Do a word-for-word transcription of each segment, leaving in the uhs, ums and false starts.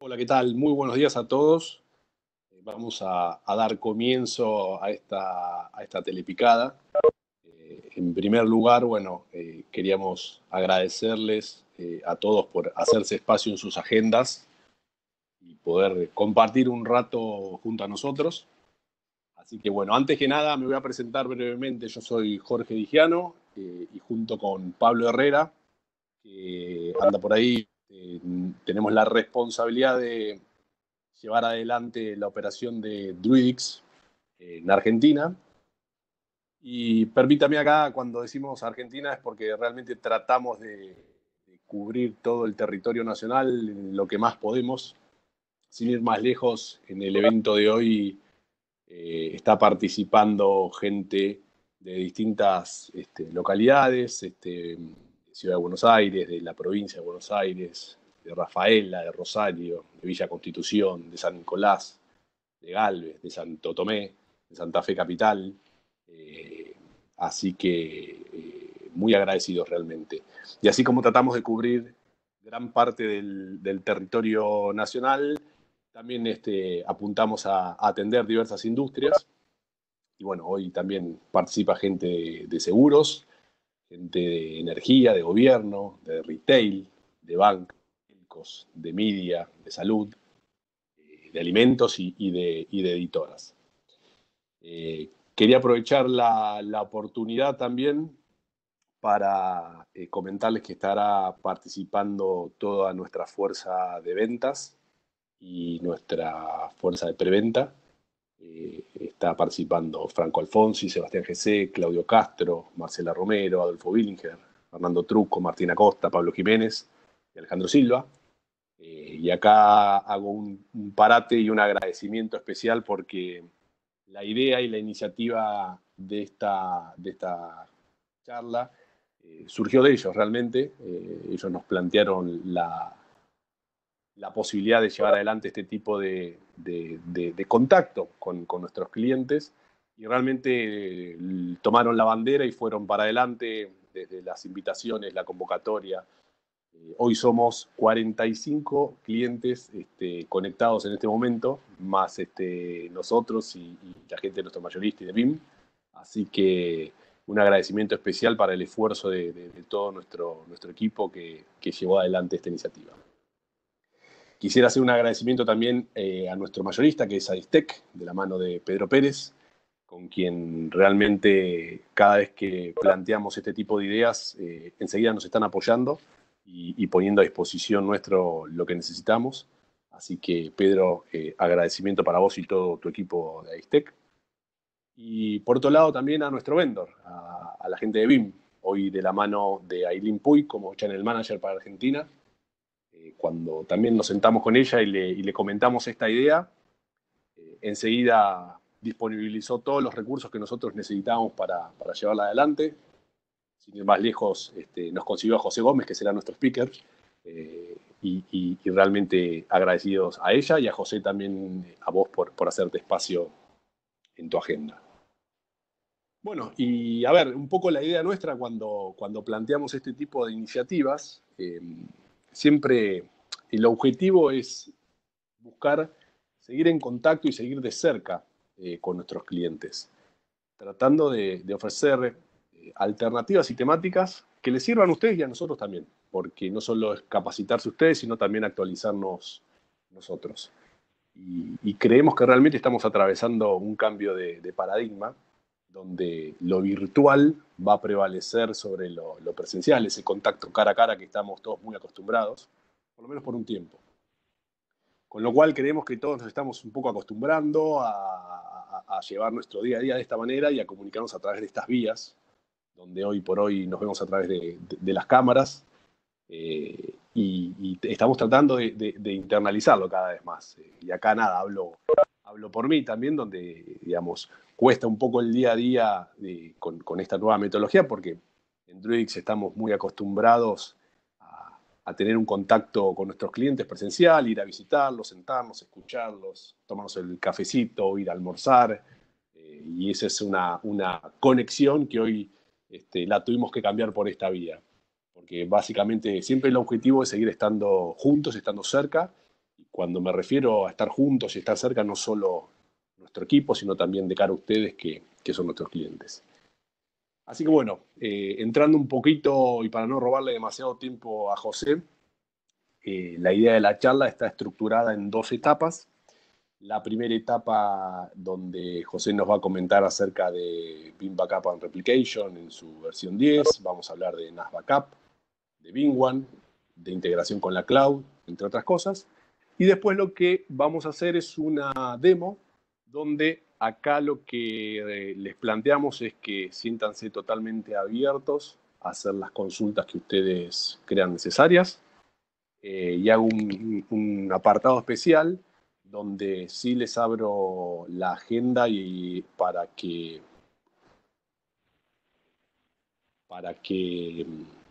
Hola, ¿qué tal? Muy buenos días a todos. Eh, Vamos a, a dar comienzo a esta, a esta telepicada. Eh, en primer lugar, bueno, eh, queríamos agradecerles eh, a todos por hacerse espacio en sus agendas y poder compartir un rato junto a nosotros. Así que bueno, antes que nada me voy a presentar brevemente. Yo soy Jorge Digiano eh, y junto con Pablo Herrera, que anda por ahí, eh, tenemos la responsabilidad de llevar adelante la operación de Druidix en Argentina. Y permítame acá, cuando decimos Argentina, es porque realmente tratamos de, de cubrir todo el territorio nacional en lo que más podemos. Sin ir más lejos, en el evento de hoy eh, está participando gente de distintas este, localidades, este, de Ciudad de Buenos Aires, de la provincia de Buenos Aires, de Rafaela, de Rosario, de Villa Constitución, de San Nicolás, de Galvez, de Santo Tomé, de Santa Fe Capital. Eh, así que eh, muy agradecidos realmente. Y así como tratamos de cubrir gran parte del, del territorio nacional, también este, apuntamos a, a atender diversas industrias. Y bueno, hoy también participa gente de, de seguros, gente de energía, de gobierno, de retail, de bancos, de media, de salud, de alimentos y, y, de, y de editoras. Eh, quería aprovechar la, la, oportunidad también para eh, comentarles que estará participando toda nuestra fuerza de ventas y nuestra fuerza de preventa. Eh, está participando Franco Alfonsi, Sebastián Gesé, Claudio Castro, Marcela Romero, Adolfo Billinger, Fernando Trucco, Martina Costa, Pablo Jiménez y Alejandro Silva. Eh, y acá hago un, un parate y un agradecimiento especial porque la idea y la iniciativa de esta, de esta charla eh, surgió de ellos realmente. Eh, ellos nos plantearon la, la posibilidad de llevar adelante este tipo de, de, de, de contacto con, con nuestros clientes y realmente eh, tomaron la bandera y fueron para adelante desde las invitaciones, la convocatoria. Eh, hoy somos cuarenta y cinco clientes este, conectados en este momento, más este, nosotros y, y la gente de nuestro mayorista y de B I M. Así que un agradecimiento especial para el esfuerzo de, de, de todo nuestro, nuestro equipo que, que llevó adelante esta iniciativa. Quisiera hacer un agradecimiento también eh, a nuestro mayorista, que es Adistec, de la mano de Pedro Pérez, con quien realmente cada vez que planteamos este tipo de ideas, eh, enseguida nos están apoyando y, y poniendo a disposición nuestro lo que necesitamos. Así que, Pedro, eh, agradecimiento para vos y todo tu equipo de Adistec. Y por otro lado también a nuestro vendor, a, a la gente de B I M, hoy de la mano de Ailín Puy como Channel Manager para Argentina. Eh, cuando también nos sentamos con ella y le, y le comentamos esta idea, eh, enseguida disponibilizó todos los recursos que nosotros necesitábamos para, para llevarla adelante. Sin ir más lejos, este, nos consiguió a José Gómez, que será nuestro speaker, eh, y, y, y realmente agradecidos a ella y a José también, a vos por, por hacerte espacio en tu agenda. Bueno, y a ver, un poco la idea nuestra cuando, cuando planteamos este tipo de iniciativas, eh, siempre el objetivo es buscar seguir en contacto y seguir de cerca eh, con nuestros clientes, tratando de, de ofrecer eh, alternativas y temáticas que les sirvan a ustedes y a nosotros también, porque no solo es capacitarse ustedes, sino también actualizarnos nosotros. Y, y creemos que realmente estamos atravesando un cambio de, de paradigma donde lo virtual va a prevalecer sobre lo, lo presencial, ese contacto cara a cara que estamos todos muy acostumbrados, por lo menos por un tiempo. Con lo cual creemos que todos nos estamos un poco acostumbrando a, a, a llevar nuestro día a día de esta manera y a comunicarnos a través de estas vías, donde hoy por hoy nos vemos a través de, de, de las cámaras, eh, y, y estamos tratando de, de, de internalizarlo cada vez más. Y acá nada, hablo, hablo por mí también, donde, digamos, cuesta un poco el día a día de, con, con esta nueva metodología, porque en Druidix estamos muy acostumbrados a, a tener un contacto con nuestros clientes presencial, ir a visitarlos, sentarnos, escucharlos, tomarnos el cafecito, ir a almorzar, eh, y esa es una, una conexión que hoy este, la tuvimos que cambiar por esta vía. Porque básicamente siempre el objetivo es seguir estando juntos, estando cerca, cuando me refiero a estar juntos y estar cerca, no solo nuestro equipo, sino también de cara a ustedes que, que son nuestros clientes. Así que bueno, eh, entrando un poquito y para no robarle demasiado tiempo a José, eh, la idea de la charla está estructurada en dos etapas. La primera etapa donde José nos va a comentar acerca de Veeam Backup and Replication en su versión diez. Vamos a hablar de N A S Backup, de Veeam One, de integración con la cloud, entre otras cosas. Y después lo que vamos a hacer es una demo donde acá lo que eh, les planteamos es que siéntanse totalmente abiertos a hacer las consultas que ustedes crean necesarias. Eh, y hago un, un apartado especial donde sí les abro la agenda y para que para que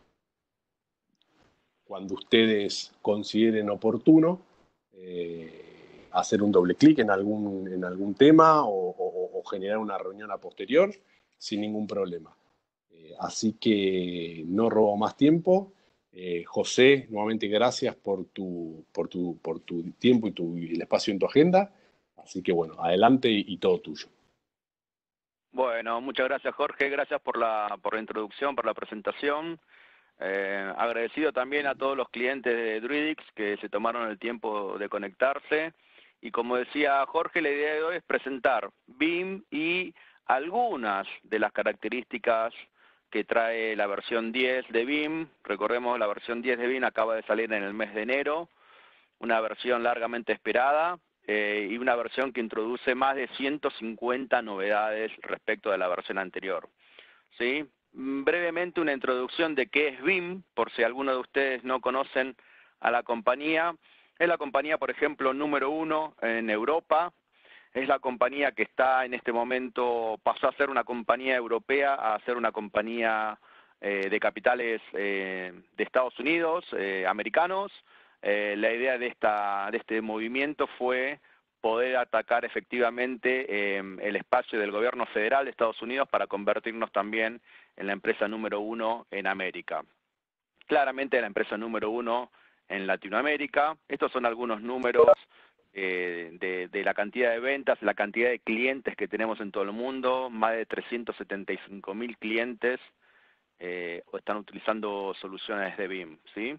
cuando ustedes consideren oportuno eh, hacer un doble clic en algún, en algún tema o, o, o generar una reunión a posterior sin ningún problema. Eh, así que no robo más tiempo. Eh, José, nuevamente gracias por tu, por tu, por tu tiempo y, tu, y el espacio en tu agenda. Así que bueno, adelante y, y todo tuyo. Bueno, muchas gracias Jorge, gracias por la, por la introducción, por la presentación. Eh, agradecido también a todos los clientes de Druidix que se tomaron el tiempo de conectarse. Y como decía Jorge, la idea de hoy es presentar Veeam y algunas de las características que trae la versión diez de Veeam. Recordemos, la versión diez de Veeam acaba de salir en el mes de enero, una versión largamente esperada eh, y una versión que introduce más de ciento cincuenta novedades respecto de la versión anterior, ¿sí? Brevemente una introducción de qué es Veeam, por si alguno de ustedes no conocen a la compañía. Es la compañía, por ejemplo, número uno en Europa. Es la compañía que está en este momento, pasó a ser una compañía europea a ser una compañía eh, de capitales eh, de Estados Unidos, eh, americanos. Eh, la idea de, esta, de este movimiento fue poder atacar efectivamente eh, el espacio del gobierno federal de Estados Unidos para convertirnos también en la empresa número uno en América. Claramente la empresa número uno en Latinoamérica. Estos son algunos números eh, de, de la cantidad de ventas, la cantidad de clientes que tenemos en todo el mundo. Más de trescientos setenta y cinco mil clientes eh, están utilizando soluciones de Veeam, ¿sí?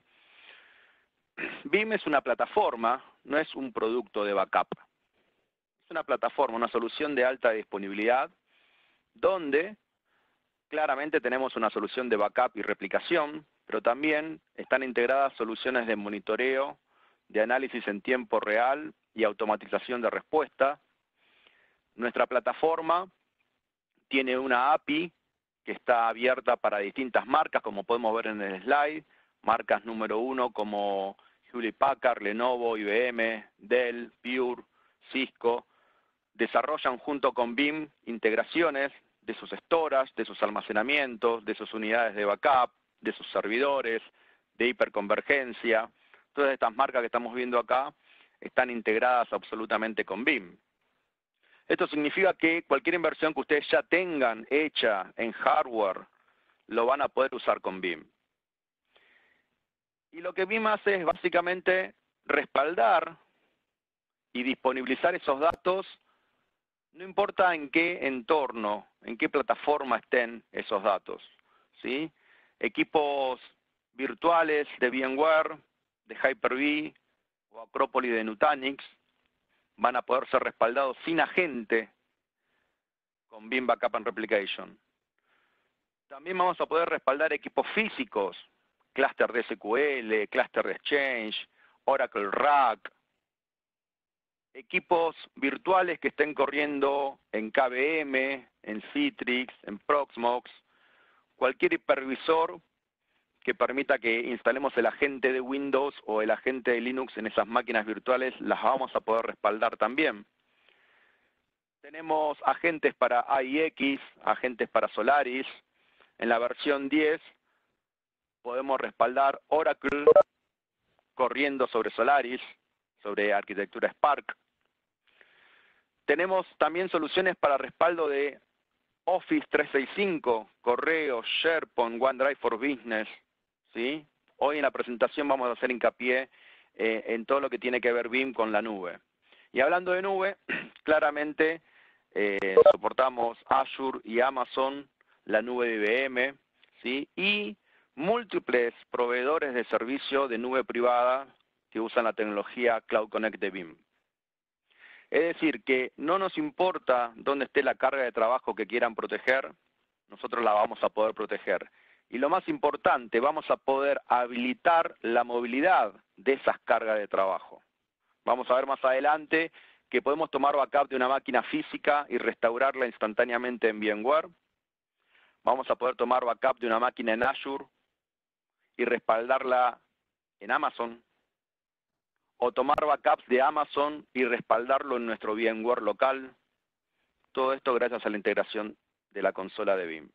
Veeam es una plataforma, no es un producto de backup. Es una plataforma, una solución de alta disponibilidad, donde claramente tenemos una solución de backup y replicación, pero también están integradas soluciones de monitoreo, de análisis en tiempo real y automatización de respuesta. Nuestra plataforma tiene una A P I que está abierta para distintas marcas, como podemos ver en el slide, marcas número uno como Hewlett Packard, Lenovo, I B M, Dell, Pure, Cisco, desarrollan junto con Veeam integraciones de sus storage, de sus almacenamientos, de sus unidades de backup, de sus servidores, de hiperconvergencia. Todas estas marcas que estamos viendo acá están integradas absolutamente con Veeam. Esto significa que cualquier inversión que ustedes ya tengan hecha en hardware, lo van a poder usar con Veeam. Y lo que Veeam hace es básicamente respaldar y disponibilizar esos datos, no importa en qué entorno, en qué plataforma estén esos datos, ¿sí? Equipos virtuales de VMware, de Hyper-V o Acropolis de Nutanix van a poder ser respaldados sin agente con Veeam Backup and Replication. También vamos a poder respaldar equipos físicos, clúster de S Q L, clúster de Exchange, Oracle Rack, equipos virtuales que estén corriendo en K V M, en Citrix, en Proxmox, cualquier hipervisor que permita que instalemos el agente de Windows o el agente de Linux en esas máquinas virtuales, las vamos a poder respaldar también. Tenemos agentes para A I X, agentes para Solaris. En la versión diez podemos respaldar Oracle corriendo sobre Solaris, sobre arquitectura Spark. Tenemos también soluciones para respaldo de Office trescientos sesenta y cinco, correo, SharePoint, OneDrive for Business, ¿sí? Hoy en la presentación vamos a hacer hincapié eh, en todo lo que tiene que ver B I M con la nube. Y hablando de nube, claramente eh, soportamos Azure y Amazon, la nube de I B M, ¿sí? Y múltiples proveedores de servicio de nube privada que usan la tecnología Cloud Connect de B I M. Es decir, que no nos importa dónde esté la carga de trabajo que quieran proteger, nosotros la vamos a poder proteger. Y lo más importante, vamos a poder habilitar la movilidad de esas cargas de trabajo. Vamos a ver más adelante que podemos tomar backup de una máquina física y restaurarla instantáneamente en VMware. Vamos a poder tomar backup de una máquina en Azure y respaldarla en Amazon. O tomar backups de Amazon y respaldarlo en nuestro VMware local. Todo esto gracias a la integración de la consola de B I M.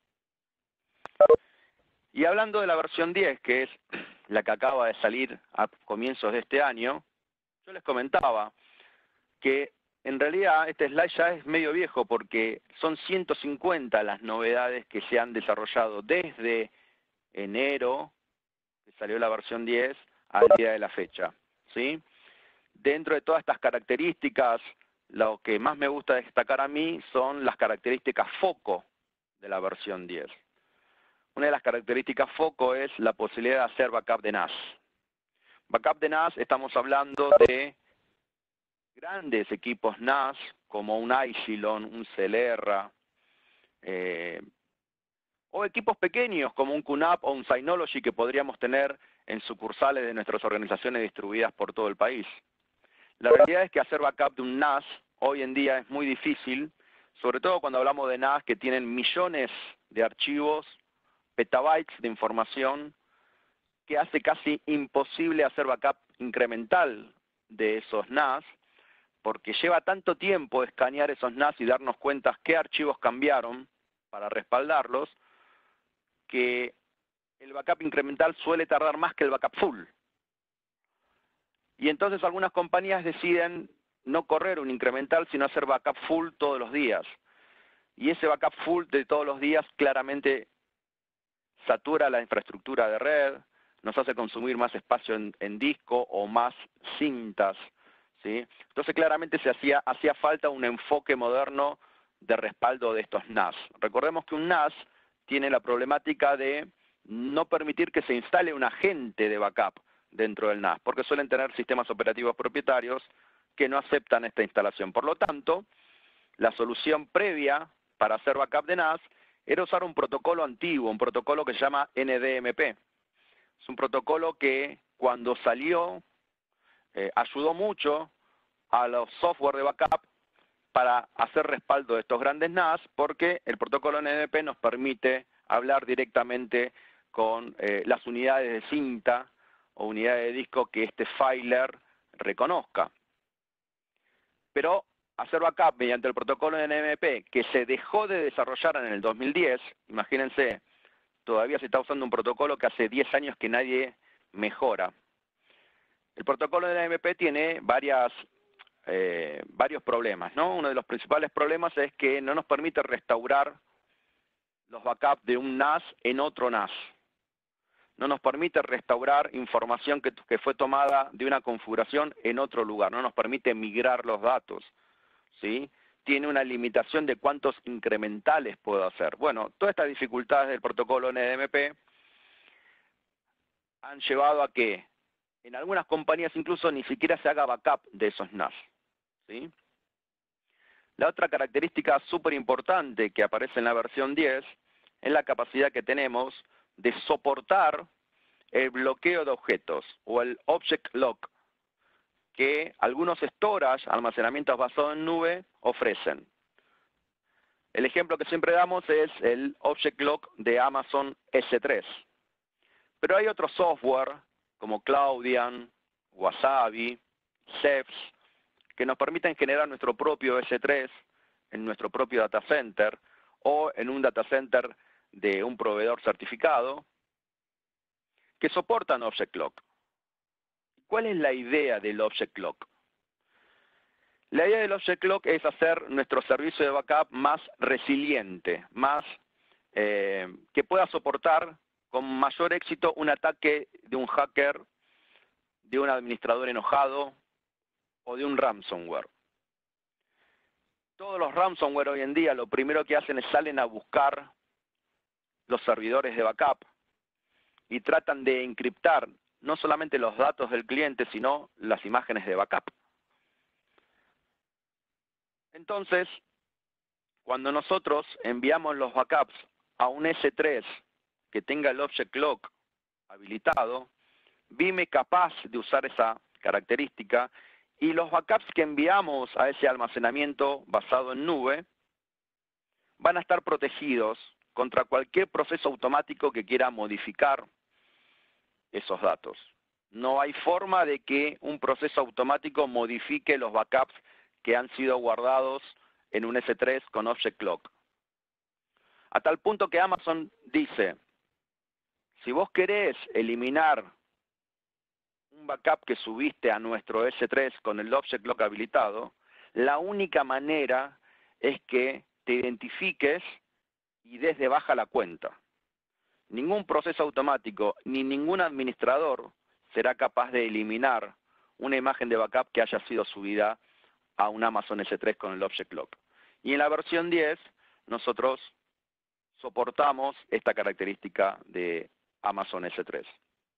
Y hablando de la versión diez, que es la que acaba de salir a comienzos de este año, yo les comentaba que en realidad este slide ya es medio viejo porque son ciento cincuenta las novedades que se han desarrollado desde enero, que salió la versión diez, al día de la fecha, ¿sí? Dentro de todas estas características, lo que más me gusta destacar a mí son las características foco de la versión diez. Una de las características foco es la posibilidad de hacer backup de N A S. Backup de N A S, estamos hablando de grandes equipos N A S, como un Igilon, un Celera, eh, o equipos pequeños como un Q NAP o un Synology que podríamos tener en sucursales de nuestras organizaciones distribuidas por todo el país. La realidad es que hacer backup de un N A S hoy en día es muy difícil, sobre todo cuando hablamos de N A S que tienen millones de archivos, petabytes de información, que hace casi imposible hacer backup incremental de esos N A S, porque lleva tanto tiempo escanear esos N A S y darnos cuenta qué archivos cambiaron para respaldarlos, que el backup incremental suele tardar más que el backup full. Y entonces algunas compañías deciden no correr un incremental, sino hacer backup full todos los días. Y ese backup full de todos los días claramente satura la infraestructura de red, nos hace consumir más espacio en, en disco o más cintas, ¿sí? Entonces claramente se hacía, hacía falta un enfoque moderno de respaldo de estos N A S. Recordemos que un N A S tiene la problemática de no permitir que se instale un agente de backup dentro del N A S, porque suelen tener sistemas operativos propietarios que no aceptan esta instalación. Por lo tanto, la solución previa para hacer backup de N A S era usar un protocolo antiguo, un protocolo que se llama N D M P. Es un protocolo que cuando salió eh, ayudó mucho a los software de backup para hacer respaldo de estos grandes N A S, porque el protocolo N D M P nos permite hablar directamente con eh, las unidades de cinta o unidades de disco que este filer reconozca. Pero hacer backup mediante el protocolo N D M P, que se dejó de desarrollar en el dos mil diez, imagínense, todavía se está usando un protocolo que hace diez años que nadie mejora. El protocolo N D M P tiene varias, eh, varios problemas, ¿no? Uno de los principales problemas es que no nos permite restaurar los backups de un N A S en otro N A S. No nos permite restaurar información que, que fue tomada de una configuración en otro lugar. No nos permite migrar los datos, ¿sí? Tiene una limitación de cuántos incrementales puedo hacer. Bueno, todas estas dificultades del protocolo N D M P han llevado a que en algunas compañías incluso ni siquiera se haga backup de esos N A S, ¿sí? La otra característica súper importante que aparece en la versión diez es la capacidad que tenemos de soportar el bloqueo de objetos o el Object Lock que algunos storage, almacenamientos basados en nube, ofrecen. El ejemplo que siempre damos es el Object Lock de Amazon S tres. Pero hay otros software como Cloudian, Wasabi, Ceph, que nos permiten generar nuestro propio S tres en nuestro propio data center o en un data center de un proveedor certificado que soportan Object Lock. ¿Cuál es la idea del Object Lock? La idea del Object Lock es hacer nuestro servicio de backup más resiliente, más eh, que pueda soportar con mayor éxito un ataque de un hacker de un administrador enojado o de un ransomware. Todos los ransomware hoy en día lo primero que hacen es salen a buscar los servidores de backup y tratan de encriptar no solamente los datos del cliente, sino las imágenes de backup. Entonces, cuando nosotros enviamos los backups a un ese tres que tenga el Object Lock habilitado, B I M es capaz de usar esa característica y los backups que enviamos a ese almacenamiento basado en nube van a estar protegidos contra cualquier proceso automático que quiera modificar esos datos. No hay forma de que un proceso automático modifique los backups que han sido guardados en un ese tres con Object Lock. A tal punto que Amazon dice, si vos querés eliminar un backup que subiste a nuestro ese tres con el Object Lock habilitado, la única manera es que te identifiques y des de baja la cuenta. Ningún proceso automático ni ningún administrador será capaz de eliminar una imagen de backup que haya sido subida a un Amazon ese tres con el Object Lock. Y en la versión diez nosotros soportamos esta característica de Amazon ese tres.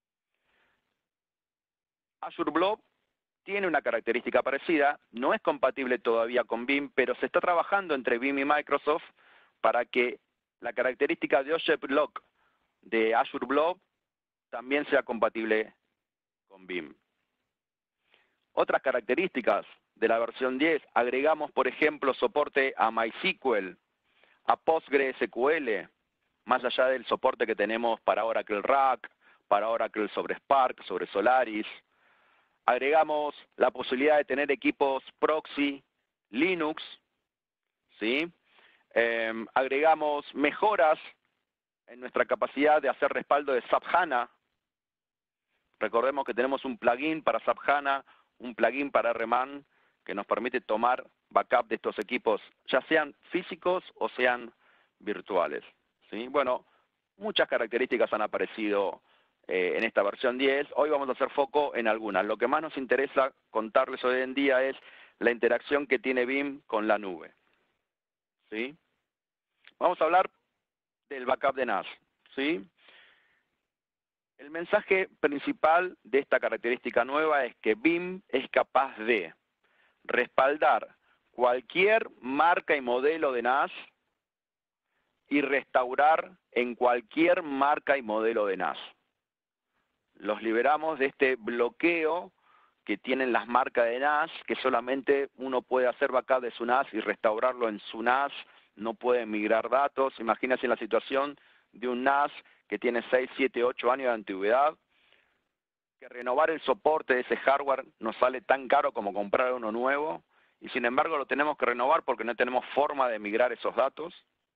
Azure Blob tiene una característica parecida, no es compatible todavía con B I M, pero se está trabajando entre B I M y Microsoft para que la característica de Object Lock de Azure Blob también sea compatible con B I M. Otras características de la versión diez, agregamos, por ejemplo, soporte a MySQL, a PostgreSQL, más allá del soporte que tenemos para Oracle R A C, para Oracle sobre Spark, sobre Solaris. Agregamos la posibilidad de tener equipos proxy Linux, ¿sí? Eh, agregamos mejoras en nuestra capacidad de hacer respaldo de SAP HANA. Recordemos que tenemos un plugin para SAP HANA, un plugin para R M A N, que nos permite tomar backup de estos equipos, ya sean físicos o sean virtuales, ¿sí? Bueno, muchas características han aparecido eh, en esta versión diez. Hoy vamos a hacer foco en algunas. Lo que más nos interesa contarles hoy en día es la interacción que tiene B I M con la nube, ¿sí? Vamos a hablar del backup de N A S, ¿sí? El mensaje principal de esta característica nueva es que B I M es capaz de respaldar cualquier marca y modelo de N A S y restaurar en cualquier marca y modelo de N A S. Los liberamos de este bloqueo que tienen las marcas de N A S, que solamente uno puede hacer backup de su N A S y restaurarlo en su N A S, no puede migrar datos. Imagínense la situación de un N A S que tiene seis, siete, ocho años de antigüedad, que renovar el soporte de ese hardware nos sale tan caro como comprar uno nuevo, y sin embargo lo tenemos que renovar porque no tenemos forma de migrar esos datos.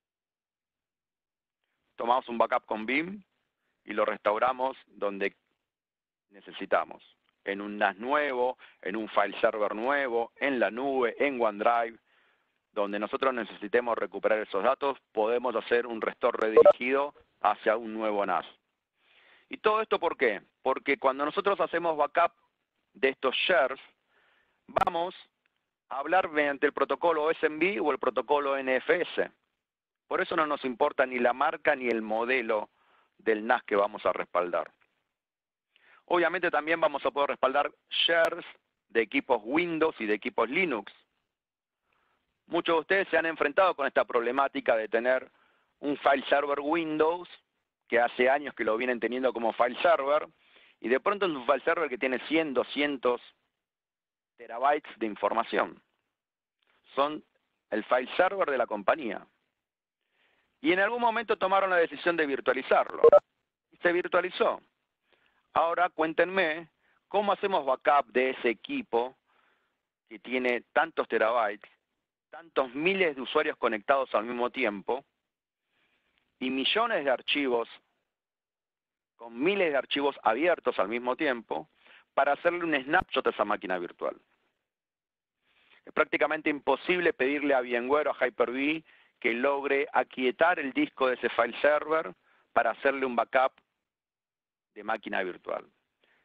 Tomamos un backup con B I M y lo restauramos donde necesitamos, en un N A S nuevo, en un file server nuevo, en la nube, en OneDrive, donde nosotros necesitemos recuperar esos datos, podemos hacer un restore redirigido hacia un nuevo N A S. ¿Y todo esto por qué? Porque cuando nosotros hacemos backup de estos shares, vamos a hablar mediante el protocolo S M B o el protocolo N F S. Por eso no nos importa ni la marca ni el modelo del N A S que vamos a respaldar. Obviamente también vamos a poder respaldar shares de equipos Windows y de equipos Linux. Muchos de ustedes se han enfrentado con esta problemática de tener un file server Windows, que hace años que lo vienen teniendo como file server, y de pronto es un file server que tiene cien, doscientos terabytes de información. Son el file server de la compañía. Y en algún momento tomaron la decisión de virtualizarlo. Y se virtualizó. Ahora cuéntenme, ¿cómo hacemos backup de ese equipo que tiene tantos terabytes, tantos miles de usuarios conectados al mismo tiempo, y millones de archivos, con miles de archivos abiertos al mismo tiempo, para hacerle un snapshot a esa máquina virtual? Es prácticamente imposible pedirle a VMware o a Hyper-V que logre aquietar el disco de ese file server para hacerle un backup de máquina virtual.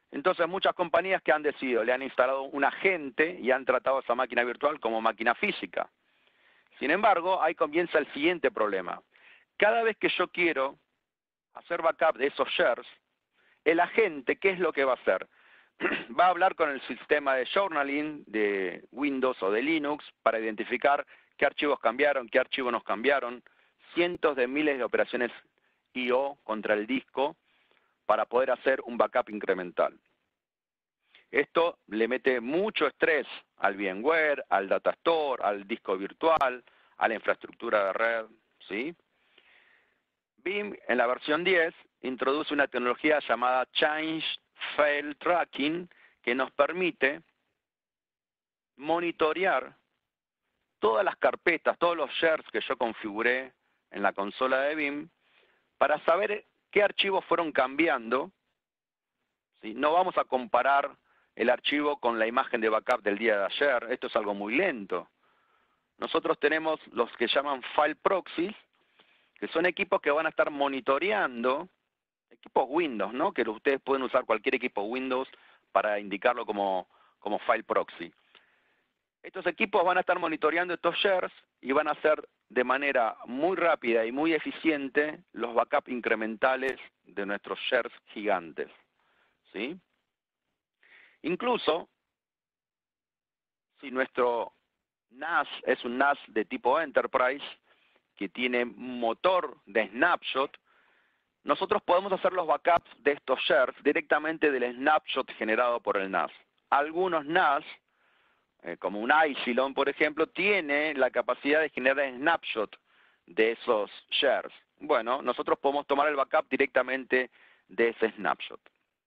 Entonces muchas compañías que han decidido, le han instalado un agente y han tratado esa máquina virtual como máquina física. Sin embargo, ahí comienza el siguiente problema. Cada vez que yo quiero hacer backup de esos shares, el agente, ¿qué es lo que va a hacer? Va a hablar con el sistema de journaling de Windows o de Linux para identificar qué archivos cambiaron, qué archivos nos cambiaron, cientos de miles de operaciones I O contra el disco para poder hacer un backup incremental. Esto le mete mucho estrés al VMware, al data store, al disco virtual, a la infraestructura de red, ¿sí? Veeam, en la versión diez, introduce una tecnología llamada Change Fail Tracking que nos permite monitorear todas las carpetas, todos los shares que yo configuré en la consola de Veeam para saber qué archivos fueron cambiando, ¿sí? No vamos a comparar el archivo con la imagen de backup del día de ayer, esto es algo muy lento. Nosotros tenemos los que llaman file proxies, que son equipos que van a estar monitoreando, equipos Windows, ¿no? Que ustedes pueden usar cualquier equipo Windows para indicarlo como, como file proxy. Estos equipos van a estar monitoreando estos shares y van a hacer de manera muy rápida y muy eficiente los backups incrementales de nuestros shares gigantes, ¿sí? Incluso, si nuestro N A S es un N A S de tipo Enterprise, que tiene motor de snapshot, nosotros podemos hacer los backups de estos shares directamente del snapshot generado por el N A S. Algunos N A S, eh, como un Icilon, por ejemplo, tiene la capacidad de generar snapshot de esos shares. Bueno, nosotros podemos tomar el backup directamente de ese snapshot.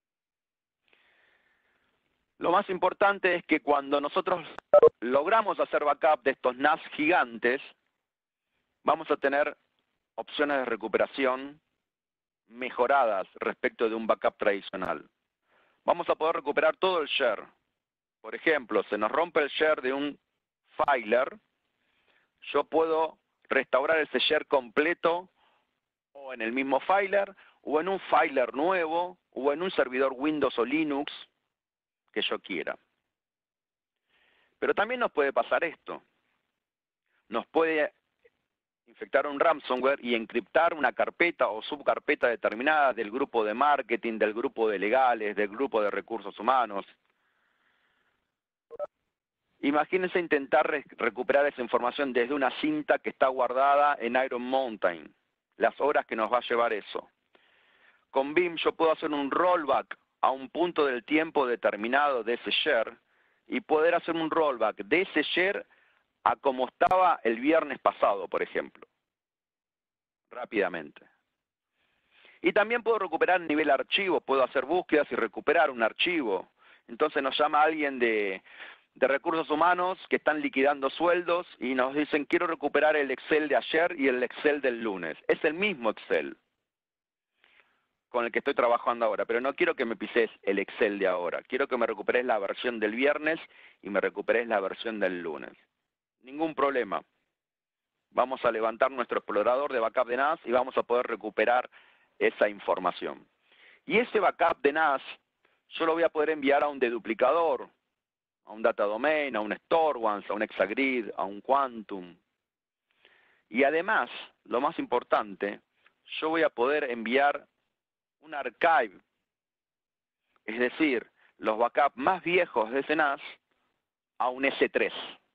Lo más importante es que cuando nosotros logramos hacer backup de estos N A S gigantes, vamos a tener opciones de recuperación mejoradas respecto de un backup tradicional. Vamos a poder recuperar todo el share. Por ejemplo, se nos rompe el share de un filer, yo puedo restaurar ese share completo o en el mismo filer, o en un filer nuevo, o en un servidor Windows o Linux que yo quiera. Pero también nos puede pasar esto. Nos puede infectar un ransomware y encriptar una carpeta o subcarpeta determinada del grupo de marketing, del grupo de legales, del grupo de recursos humanos. Imagínense intentar re- recuperar esa información desde una cinta que está guardada en Iron Mountain, las horas que nos va a llevar eso. Con Veeam yo puedo hacer un rollback a un punto del tiempo determinado de ese share y poder hacer un rollback de ese share a como estaba el viernes pasado, por ejemplo, rápidamente. Y también puedo recuperar a nivel archivo, puedo hacer búsquedas y recuperar un archivo. Entonces nos llama alguien de, de recursos humanos que están liquidando sueldos y nos dicen, quiero recuperar el Excel de ayer y el Excel del lunes. Es el mismo Excel con el que estoy trabajando ahora, pero no quiero que me pises el Excel de ahora. Quiero que me recuperes la versión del viernes y me recuperes la versión del lunes. Ningún problema. Vamos a levantar nuestro explorador de backup de N A S y vamos a poder recuperar esa información. Y ese backup de N A S yo lo voy a poder enviar a un deduplicador, a un data domain, a un StoreOnce, a un Exagrid, a un Quantum. Y además, lo más importante, yo voy a poder enviar un archive, es decir, los backups más viejos de ese N A S a un ese tres.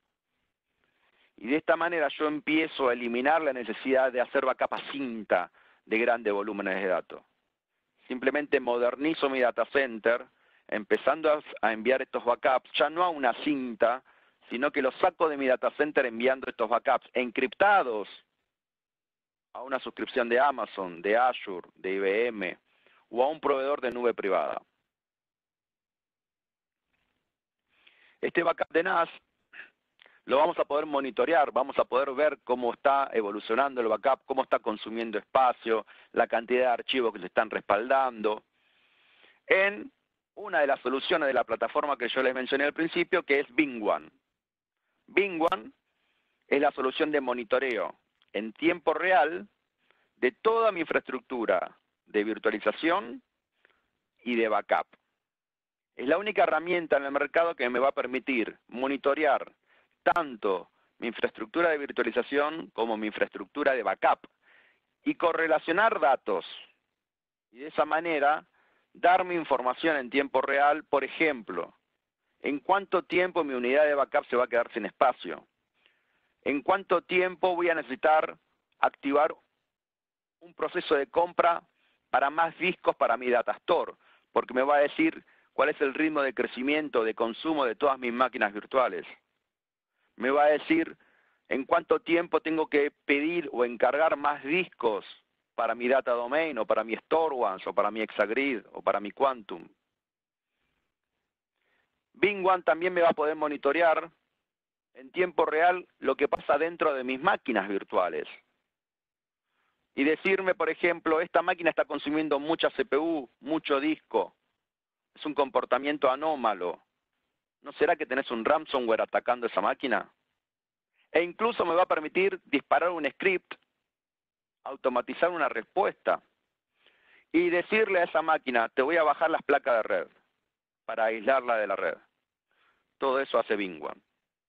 Y de esta manera yo empiezo a eliminar la necesidad de hacer backup a cinta de grandes volúmenes de datos. Simplemente modernizo mi data center, empezando a enviar estos backups, ya no a una cinta, sino que los saco de mi data center enviando estos backups encriptados a una suscripción de Amazon, de Azure, de I B M o a un proveedor de nube privada. Este backup de N A S lo vamos a poder monitorear, vamos a poder ver cómo está evolucionando el backup, cómo está consumiendo espacio, la cantidad de archivos que se están respaldando, en una de las soluciones de la plataforma que yo les mencioné al principio, que es VeeamOne. VeeamOne es la solución de monitoreo en tiempo real de toda mi infraestructura de virtualización y de backup. Es la única herramienta en el mercado que me va a permitir monitorear tanto mi infraestructura de virtualización como mi infraestructura de backup y correlacionar datos. Y de esa manera, darme información en tiempo real, por ejemplo, en cuánto tiempo mi unidad de backup se va a quedar sin espacio, en cuánto tiempo voy a necesitar activar un proceso de compra para más discos para mi data store, porque me va a decir cuál es el ritmo de crecimiento, de consumo de todas mis máquinas virtuales. Me va a decir en cuánto tiempo tengo que pedir o encargar más discos para mi data domain, o para mi StoreOne, o para mi Exagrid, o para mi Quantum. VimOne también me va a poder monitorear en tiempo real lo que pasa dentro de mis máquinas virtuales. Y decirme, por ejemplo, esta máquina está consumiendo mucha C P U, mucho disco. Es un comportamiento anómalo. ¿No será que tenés un ransomware atacando esa máquina? E incluso me va a permitir disparar un script, automatizar una respuesta y decirle a esa máquina, te voy a bajar las placas de red para aislarla de la red. Todo eso hace VimOne.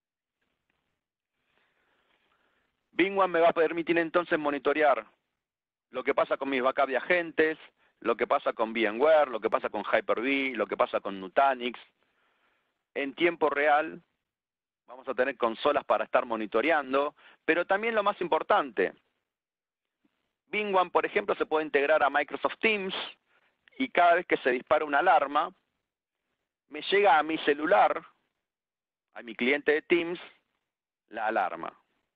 VimOne me va a permitir entonces monitorear lo que pasa con mis backup de agentes, lo que pasa con VMware, lo que pasa con Hyper-V, lo que pasa con Nutanix. En tiempo real vamos a tener consolas para estar monitoreando, pero también lo más importante, VimOne, por ejemplo, se puede integrar a Microsoft Teams y cada vez que se dispara una alarma, me llega a mi celular, a mi cliente de Teams, la alarma.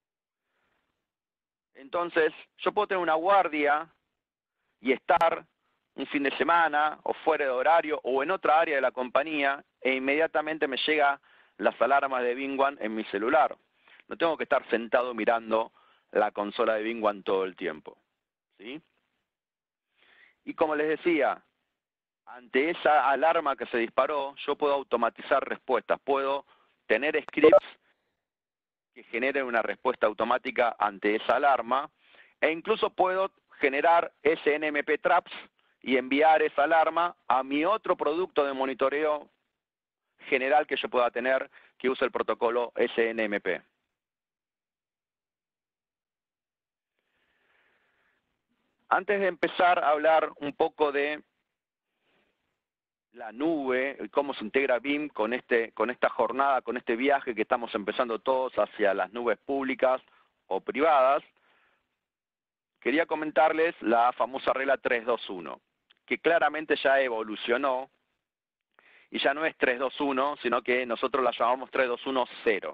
Entonces, yo puedo tener una guardia y estar un fin de semana o fuera de horario o en otra área de la compañía e inmediatamente me llega las alarmas de VimOne en mi celular. No tengo que estar sentado mirando la consola de VimOne todo el tiempo. ¿Sí? Y como les decía, ante esa alarma que se disparó, yo puedo automatizar respuestas. Puedo tener scripts que generen una respuesta automática ante esa alarma e incluso puedo generar S N M P traps y enviar esa alarma a mi otro producto de monitoreo general que yo pueda tener que use el protocolo S N M P. Antes de empezar a hablar un poco de la nube y cómo se integra V I M con, este, con esta jornada, con este viaje que estamos empezando todos hacia las nubes públicas o privadas, quería comentarles la famosa regla tres dos uno, que claramente ya evolucionó y ya no es tres dos uno, sino que nosotros la llamamos tres dos uno cero.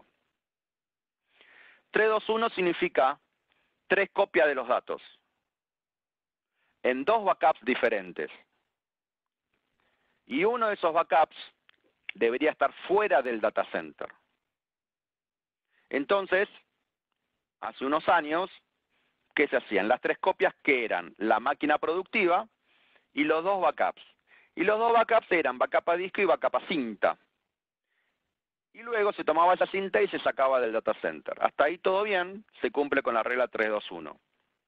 tres dos uno significa tres copias de los datos en dos backups diferentes. Y uno de esos backups debería estar fuera del data center. Entonces, hace unos años, ¿qué se hacían? Las tres copias que eran la máquina productiva y los dos backups. Y los dos backups eran backup a disco y backup a cinta. Y luego se tomaba esa cinta y se sacaba del data center. Hasta ahí todo bien, se cumple con la regla tres dos uno.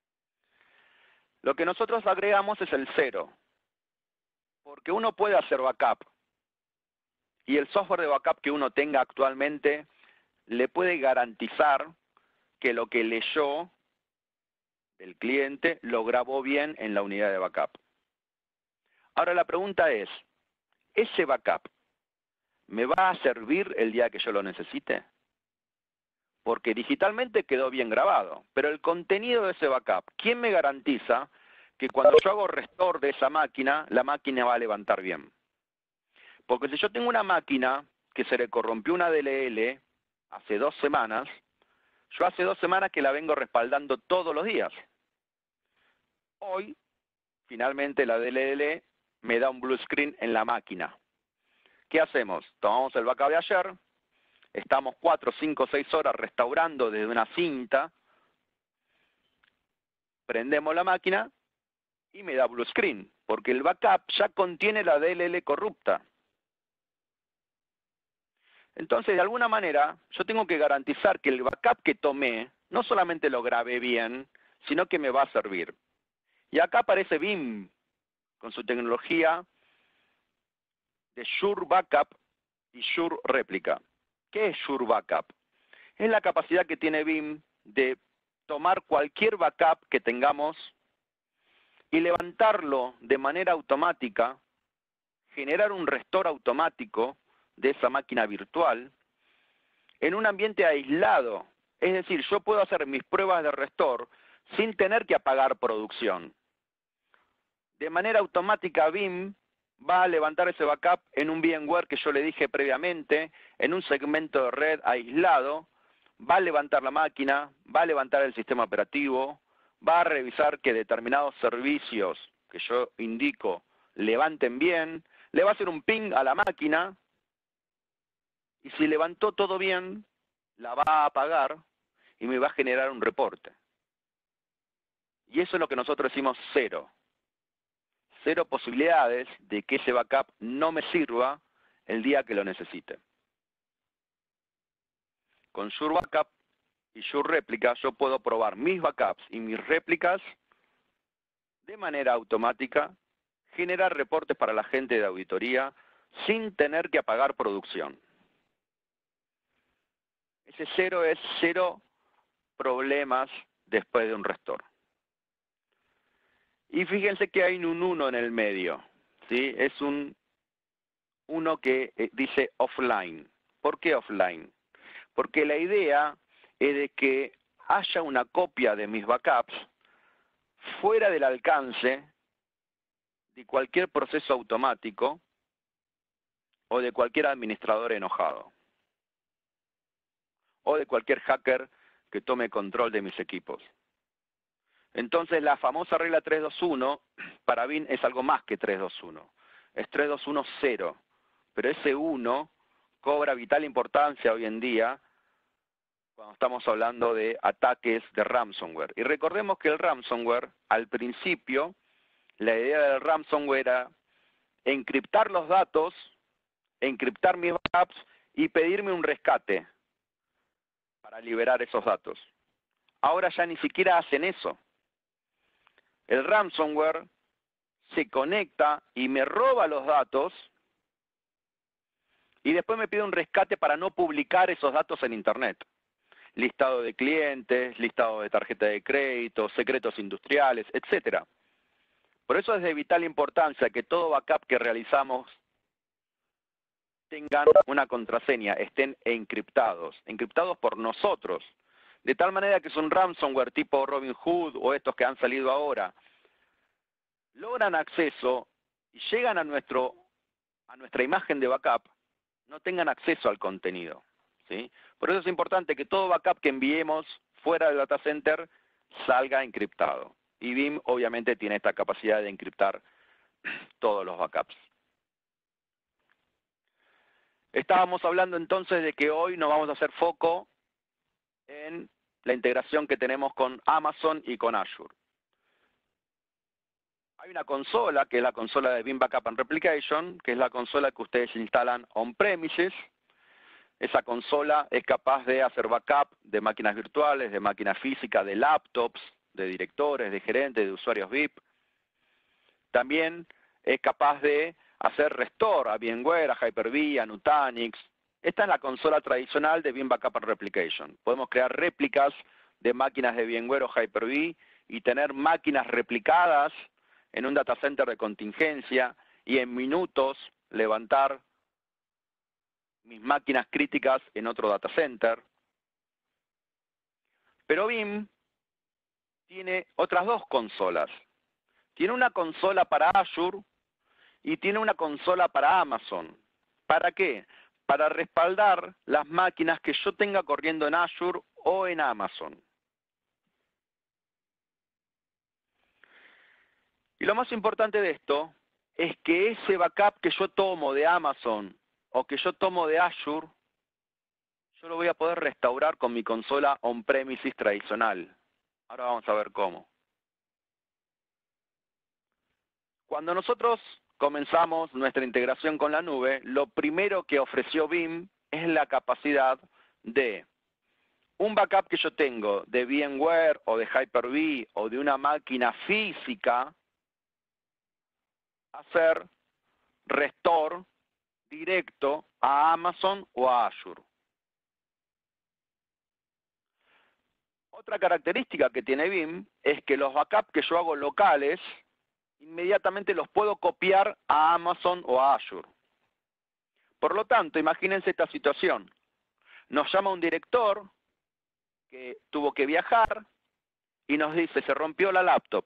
Lo que nosotros agregamos es el cero. Porque uno puede hacer backup. Y el software de backup que uno tenga actualmente le puede garantizar que lo que leyó el cliente lo grabó bien en la unidad de backup. Ahora la pregunta es, ¿ese backup me va a servir el día que yo lo necesite? Porque digitalmente quedó bien grabado, pero el contenido de ese backup, ¿quién me garantiza que cuando yo hago restore de esa máquina, la máquina va a levantar bien? Porque si yo tengo una máquina que se le corrompió una D L L hace dos semanas, yo hace dos semanas que la vengo respaldando todos los días. Hoy, finalmente la D L L me da un blue screen en la máquina. ¿Qué hacemos? Tomamos el backup de ayer, estamos cuatro, cinco, seis horas restaurando desde una cinta, prendemos la máquina y me da blue screen, porque el backup ya contiene la D L L corrupta. Entonces, de alguna manera, yo tengo que garantizar que el backup que tomé, no solamente lo grabé bien, sino que me va a servir. Y acá aparece V I M, con su tecnología de Sure Backup y Sure Replica. ¿Qué es Sure Backup? Es la capacidad que tiene B I M de tomar cualquier backup que tengamos y levantarlo de manera automática, generar un restore automático de esa máquina virtual en un ambiente aislado. Es decir, yo puedo hacer mis pruebas de restore sin tener que apagar producción. De manera automática B I M va a levantar ese backup en un VMware que yo le dije previamente, en un segmento de red aislado, va a levantar la máquina, va a levantar el sistema operativo, va a revisar que determinados servicios que yo indico levanten bien, le va a hacer un ping a la máquina, y si levantó todo bien, la va a apagar y me va a generar un reporte. Y eso es lo que nosotros decimos cero. Cero posibilidades de que ese backup no me sirva el día que lo necesite. Con Sure Backup y Sure Replica yo puedo probar mis backups y mis réplicas de manera automática, generar reportes para la gente de auditoría sin tener que apagar producción. Ese cero es cero problemas después de un restore. Y fíjense que hay un uno en el medio, ¿sí? Es un uno que eh, dice offline. ¿Por qué offline? Porque la idea es de que haya una copia de mis backups fuera del alcance de cualquier proceso automático o de cualquier administrador enojado o de cualquier hacker que tome control de mis equipos. Entonces la famosa regla tres dos uno para B I M es algo más que tres dos uno. Es tres dos uno cero. Pero ese uno cobra vital importancia hoy en día cuando estamos hablando de ataques de ransomware. Y recordemos que el ransomware, al principio, la idea del ransomware era encriptar los datos, encriptar mis backups y pedirme un rescate para liberar esos datos. Ahora ya ni siquiera hacen eso. El ransomware se conecta y me roba los datos y después me pide un rescate para no publicar esos datos en Internet. Listado de clientes, listado de tarjeta de crédito, secretos industriales, etcétera. Por eso es de vital importancia que todo backup que realizamos tengan una contraseña, estén encriptados, encriptados por nosotros. De tal manera que es un ransomware tipo Robinhood o estos que han salido ahora, logran acceso y llegan a, nuestro, a nuestra imagen de backup, no tengan acceso al contenido, ¿sí? Por eso es importante que todo backup que enviemos fuera del data center salga encriptado. Y B I M obviamente tiene esta capacidad de encriptar todos los backups. Estábamos hablando entonces de que hoy nos vamos a hacer foco en la integración que tenemos con Amazon y con Azure. Hay una consola, que es la consola de B I M Backup and Replication, que es la consola que ustedes instalan on-premises. Esa consola es capaz de hacer backup de máquinas virtuales, de máquinas físicas, de laptops, de directores, de gerentes, de usuarios V I P. También es capaz de hacer restore a VMware, a Hyper-V, a Nutanix. Esta es la consola tradicional de B I M Backup and Replication. Podemos crear réplicas de máquinas de VMware o Hyper-V y tener máquinas replicadas en un data center de contingencia y en minutos levantar mis máquinas críticas en otro data center. Pero B I M tiene otras dos consolas. Tiene una consola para Azure y tiene una consola para Amazon. ¿Para qué? Para respaldar las máquinas que yo tenga corriendo en Azure o en Amazon. Y lo más importante de esto es que ese backup que yo tomo de Amazon o que yo tomo de Azure, yo lo voy a poder restaurar con mi consola on-premises tradicional. Ahora vamos a ver cómo. Cuando nosotros comenzamos nuestra integración con la nube, lo primero que ofreció B I M es la capacidad de un backup que yo tengo de VMware o de Hyper-V o de una máquina física, hacer restore directo a Amazon o a Azure. Otra característica que tiene B I M es que los backups que yo hago locales, inmediatamente los puedo copiar a Amazon o a Azure. Por lo tanto, imagínense esta situación. Nos llama un director que tuvo que viajar y nos dice, se rompió la laptop.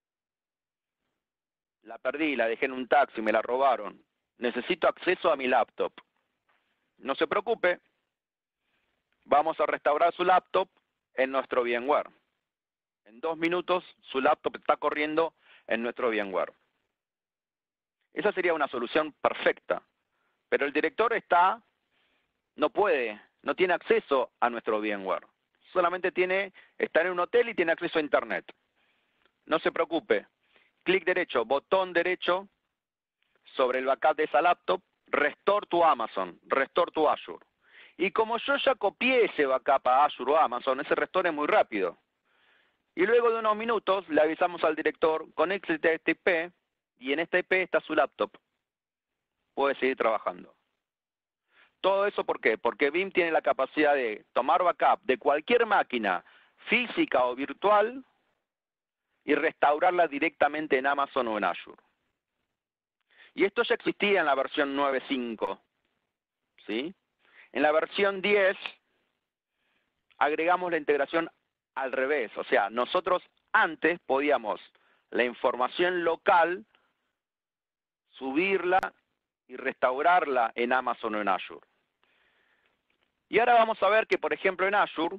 La perdí, la dejé en un taxi, me la robaron. Necesito acceso a mi laptop. No se preocupe, vamos a restaurar su laptop en nuestro VMware. En dos minutos su laptop está corriendo en nuestro VMware. Esa sería una solución perfecta. Pero el director está, no puede, no tiene acceso a nuestro VMware. Solamente tiene, está en un hotel y tiene acceso a Internet. No se preocupe. Clic derecho, botón derecho sobre el backup de esa laptop, Restore to Amazon, Restore to Azure. Y como yo ya copié ese backup a Azure o Amazon, ese restore es muy rápido. Y luego de unos minutos le avisamos al director, conéctese a este I P y en este I P está su laptop. Puede seguir trabajando. ¿Todo eso por qué? Porque B I M tiene la capacidad de tomar backup de cualquier máquina física o virtual y restaurarla directamente en Amazon o en Azure. Y esto ya existía en la versión nueve punto cinco. ¿Sí? En la versión diez agregamos la integración al revés. O sea, nosotros antes podíamos la información local subirla y restaurarla en Amazon o en Azure. Y ahora vamos a ver que, por ejemplo, en Azure,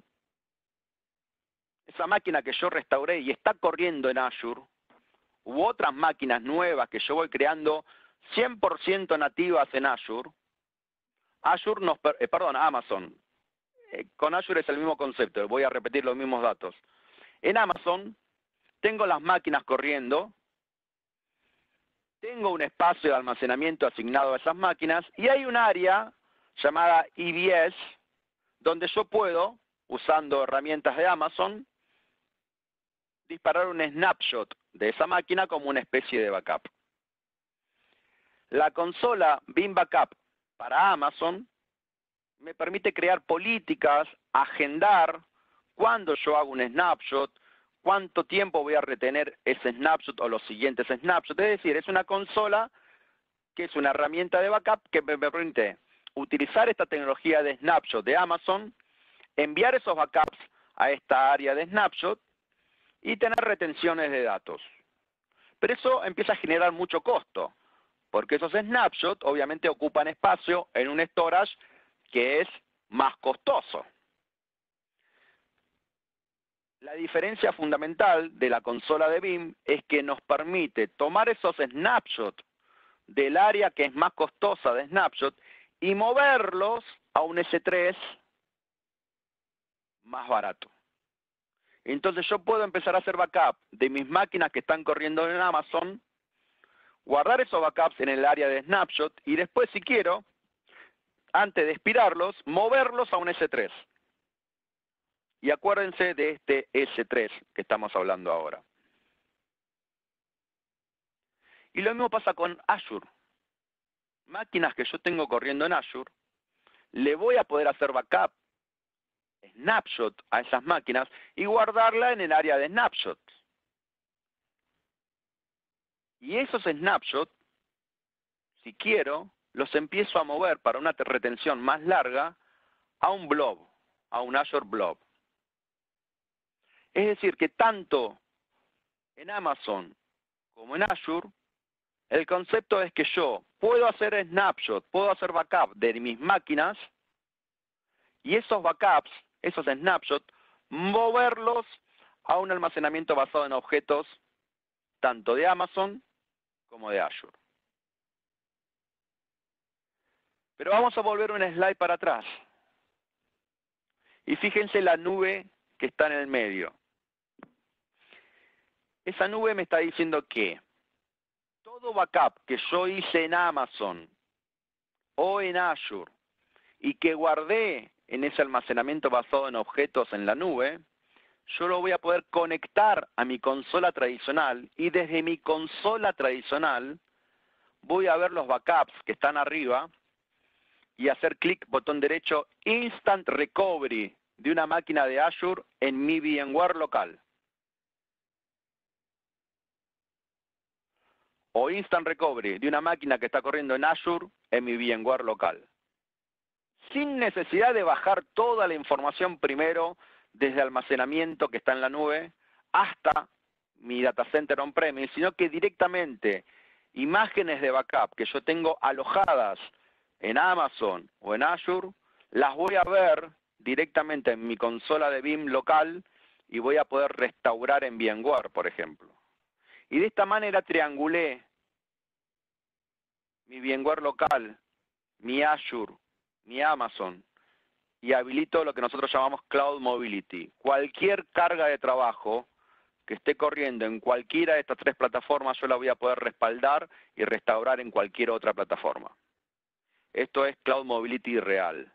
esa máquina que yo restauré y está corriendo en Azure, u otras máquinas nuevas que yo voy creando cien por ciento nativas en Azure, Azure nos, eh, perdón, Amazon. Eh, con Azure es el mismo concepto, voy a repetir los mismos datos. En Amazon tengo las máquinas corriendo, tengo un espacio de almacenamiento asignado a esas máquinas y hay un área llamada E B S donde yo puedo, usando herramientas de Amazon, disparar un snapshot de esa máquina como una especie de backup. La consola B I M Backup para Amazon me permite crear políticas, agendar cuándo yo hago un snapshot, cuánto tiempo voy a retener ese snapshot o los siguientes snapshots. Es decir, es una consola que es una herramienta de backup que me permite utilizar esta tecnología de snapshot de Amazon, enviar esos backups a esta área de snapshot y tener retenciones de datos. Pero eso empieza a generar mucho costo, porque esos snapshots obviamente ocupan espacio en un storage que es más costoso. La diferencia fundamental de la consola de B I M es que nos permite tomar esos snapshots del área que es más costosa de snapshot y moverlos a un S tres más barato. Entonces yo puedo empezar a hacer backup de mis máquinas que están corriendo en Amazon, guardar esos backups en el área de snapshot y después, si quiero, antes de expirarlos, moverlos a un S tres. Y acuérdense de este S tres que estamos hablando ahora. Y lo mismo pasa con Azure. Máquinas que yo tengo corriendo en Azure, le voy a poder hacer backup, snapshot a esas máquinas y guardarla en el área de snapshot. Y esos snapshots, si quiero, los empiezo a mover para una retención más larga a un blob, a un Azure Blob. Es decir, que tanto en Amazon como en Azure, el concepto es que yo puedo hacer snapshot, puedo hacer backup de mis máquinas y esos backups, esos snapshots, moverlos a un almacenamiento basado en objetos tanto de Amazon como de Azure. Pero vamos a volver un slide para atrás. Y fíjense la nube que está en el medio. Esa nube me está diciendo que todo backup que yo hice en Amazon o en Azure y que guardé en ese almacenamiento basado en objetos en la nube, yo lo voy a poder conectar a mi consola tradicional y desde mi consola tradicional voy a ver los backups que están arriba y hacer clic botón derecho Instant Recovery de una máquina de Azure en mi VMware local. O Instant Recovery de una máquina que está corriendo en Azure en mi VMware local. Sin necesidad de bajar toda la información primero desde almacenamiento que está en la nube hasta mi data center on-premise, sino que directamente imágenes de backup que yo tengo alojadas en Amazon o en Azure, las voy a ver directamente en mi consola de V I M local y voy a poder restaurar en VMware, por ejemplo. Y de esta manera triangulé mi VMware local, mi Azure, mi Amazon, y habilito lo que nosotros llamamos Cloud Mobility. Cualquier carga de trabajo que esté corriendo en cualquiera de estas tres plataformas, yo la voy a poder respaldar y restaurar en cualquier otra plataforma. Esto es Cloud Mobility real.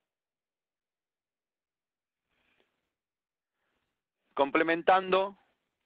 Complementando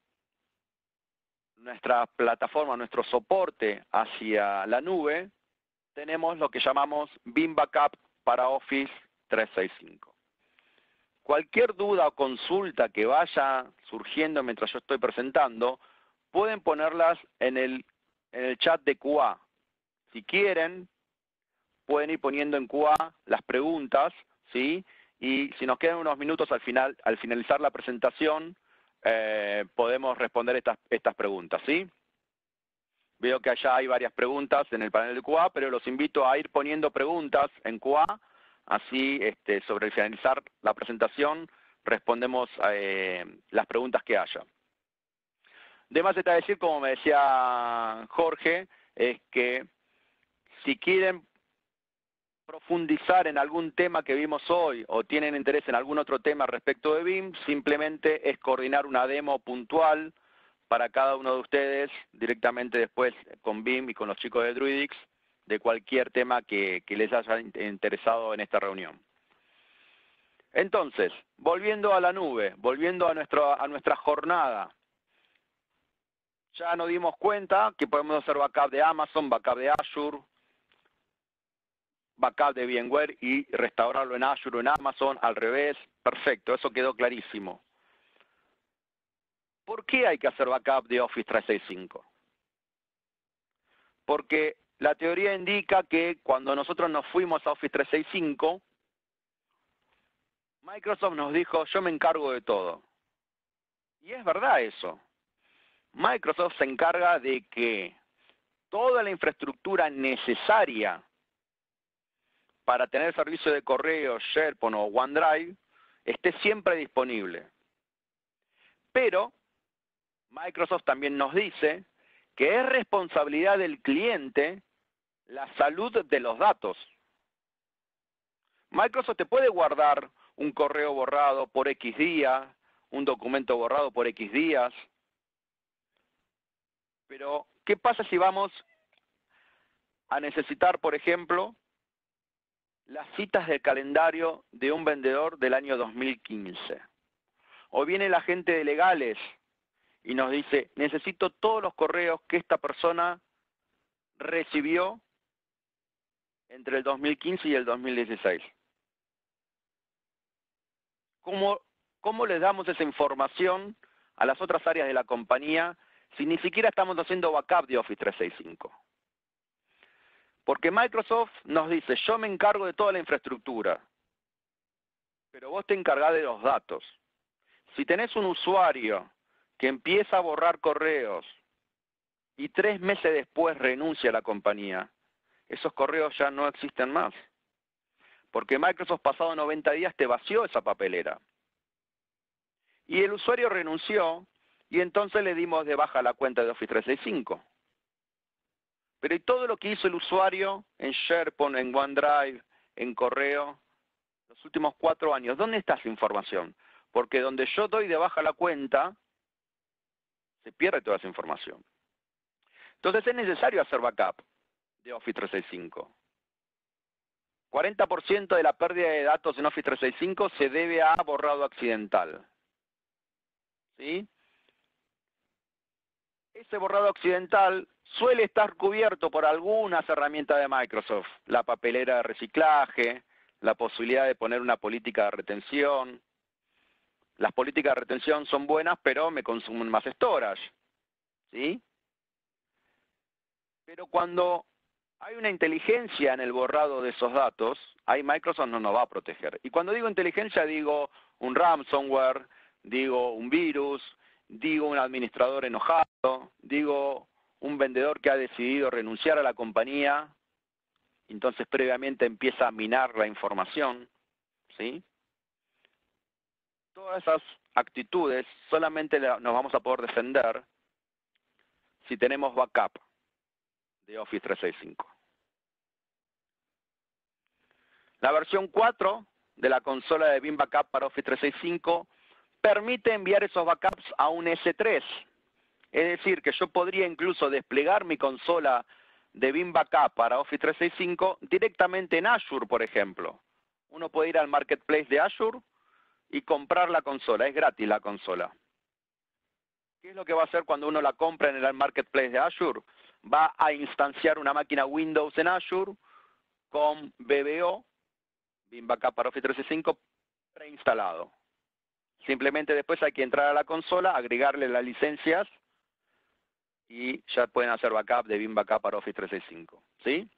nuestra plataforma, nuestro soporte hacia la nube, tenemos lo que llamamos V I M Backup para Office trescientos sesenta y cinco. Cualquier duda o consulta que vaya surgiendo mientras yo estoy presentando, pueden ponerlas en el, en el chat de Q A. Si quieren, pueden ir poniendo en Q A las preguntas, ¿sí? Y si nos quedan unos minutos al final, al finalizar la presentación, eh, podemos responder estas, estas preguntas, ¿sí? Veo que allá hay varias preguntas en el panel de Q A, pero los invito a ir poniendo preguntas en Q A, así este, sobre el finalizar la presentación respondemos eh, las preguntas que haya. De más está decir, como me decía Jorge, es que si quieren profundizar en algún tema que vimos hoy o tienen interés en algún otro tema respecto de V I M, simplemente es coordinar una demo puntual para cada uno de ustedes directamente después con V I M y con los chicos de Druidix de cualquier tema que, que les haya interesado en esta reunión. Entonces, volviendo a la nube, volviendo a, nuestro, a nuestra jornada, ya nos dimos cuenta que podemos hacer backup de Amazon, backup de Azure, backup de VMware y restaurarlo en Azure o en Amazon, al revés. Perfecto, eso quedó clarísimo. ¿Por qué hay que hacer backup de Office trescientos sesenta y cinco? Porque la teoría indica que cuando nosotros nos fuimos a Office trescientos sesenta y cinco, Microsoft nos dijo, yo me encargo de todo. Y es verdad eso. Microsoft se encarga de que toda la infraestructura necesaria para tener servicio de correo, SharePoint o OneDrive esté siempre disponible. Pero Microsoft también nos dice que es responsabilidad del cliente la salud de los datos. Microsoft te puede guardar un correo borrado por X días, un documento borrado por X días, pero ¿qué pasa si vamos a necesitar, por ejemplo, las citas del calendario de un vendedor del año dos mil quince? O viene la gente de legales y nos dice, necesito todos los correos que esta persona recibió entre el dos mil quince y el dos mil dieciséis. ¿Cómo, cómo les damos esa información a las otras áreas de la compañía si ni siquiera estamos haciendo backup de Office trescientos sesenta y cinco? Porque Microsoft nos dice, yo me encargo de toda la infraestructura, pero vos te encargás de los datos. Si tenés un usuario que empieza a borrar correos y tres meses después renuncia a la compañía, esos correos ya no existen más. Porque Microsoft pasado noventa días te vació esa papelera. Y el usuario renunció y entonces le dimos de baja la cuenta de Office trescientos sesenta y cinco. Pero ¿y todo lo que hizo el usuario en SharePoint, en OneDrive, en correo, los últimos cuatro años? ¿Dónde está esa información? Porque donde yo doy de baja la cuenta, se pierde toda esa información. Entonces es necesario hacer backup de Office trescientos sesenta y cinco. cuarenta por ciento de la pérdida de datos en Office trescientos sesenta y cinco se debe a borrado accidental. ¿Sí? Ese borrado accidental suele estar cubierto por algunas herramientas de Microsoft, la papelera de reciclaje, la posibilidad de poner una política de retención. Las políticas de retención son buenas, pero me consumen más storage, ¿sí? Pero cuando hay una inteligencia en el borrado de esos datos, ahí Microsoft no nos va a proteger. Y cuando digo inteligencia, digo un ransomware, digo un virus, digo un administrador enojado, digo un vendedor que ha decidido renunciar a la compañía, entonces previamente empieza a minar la información, ¿sí? Todas esas actitudes solamente nos vamos a poder defender si tenemos backup de Office trescientos sesenta y cinco. La versión cuatro de la consola de Veeam Backup para Office trescientos sesenta y cinco permite enviar esos backups a un ese tres. Es decir, que yo podría incluso desplegar mi consola de Veeam Backup para Office trescientos sesenta y cinco directamente en Azure, por ejemplo. Uno puede ir al Marketplace de Azure y comprar la consola. Es gratis la consola. ¿Qué es lo que va a hacer cuando uno la compra en el Marketplace de Azure? Va a instanciar una máquina Windows en Azure con B B O, Veeam Backup para Office trescientos sesenta y cinco, preinstalado. Simplemente después hay que entrar a la consola, agregarle las licencias y ya pueden hacer backup de Veeam Backup para Office trescientos sesenta y cinco. ¿Sí?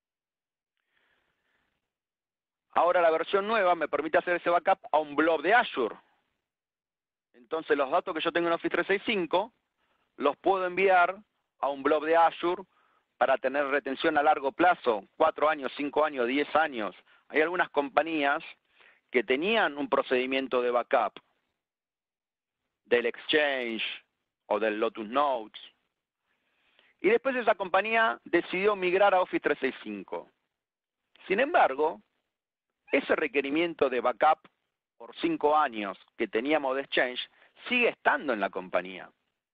Ahora la versión nueva me permite hacer ese backup a un blob de Azure. Entonces los datos que yo tengo en Office trescientos sesenta y cinco los puedo enviar a un blob de Azure para tener retención a largo plazo, cuatro años, cinco años, diez años. Hay algunas compañías que tenían un procedimiento de backup del Exchange o del Lotus Notes. Y después esa compañía decidió migrar a Office trescientos sesenta y cinco. Sin embargo, ese requerimiento de backup por cinco años que teníamos de Exchange sigue estando en la compañía.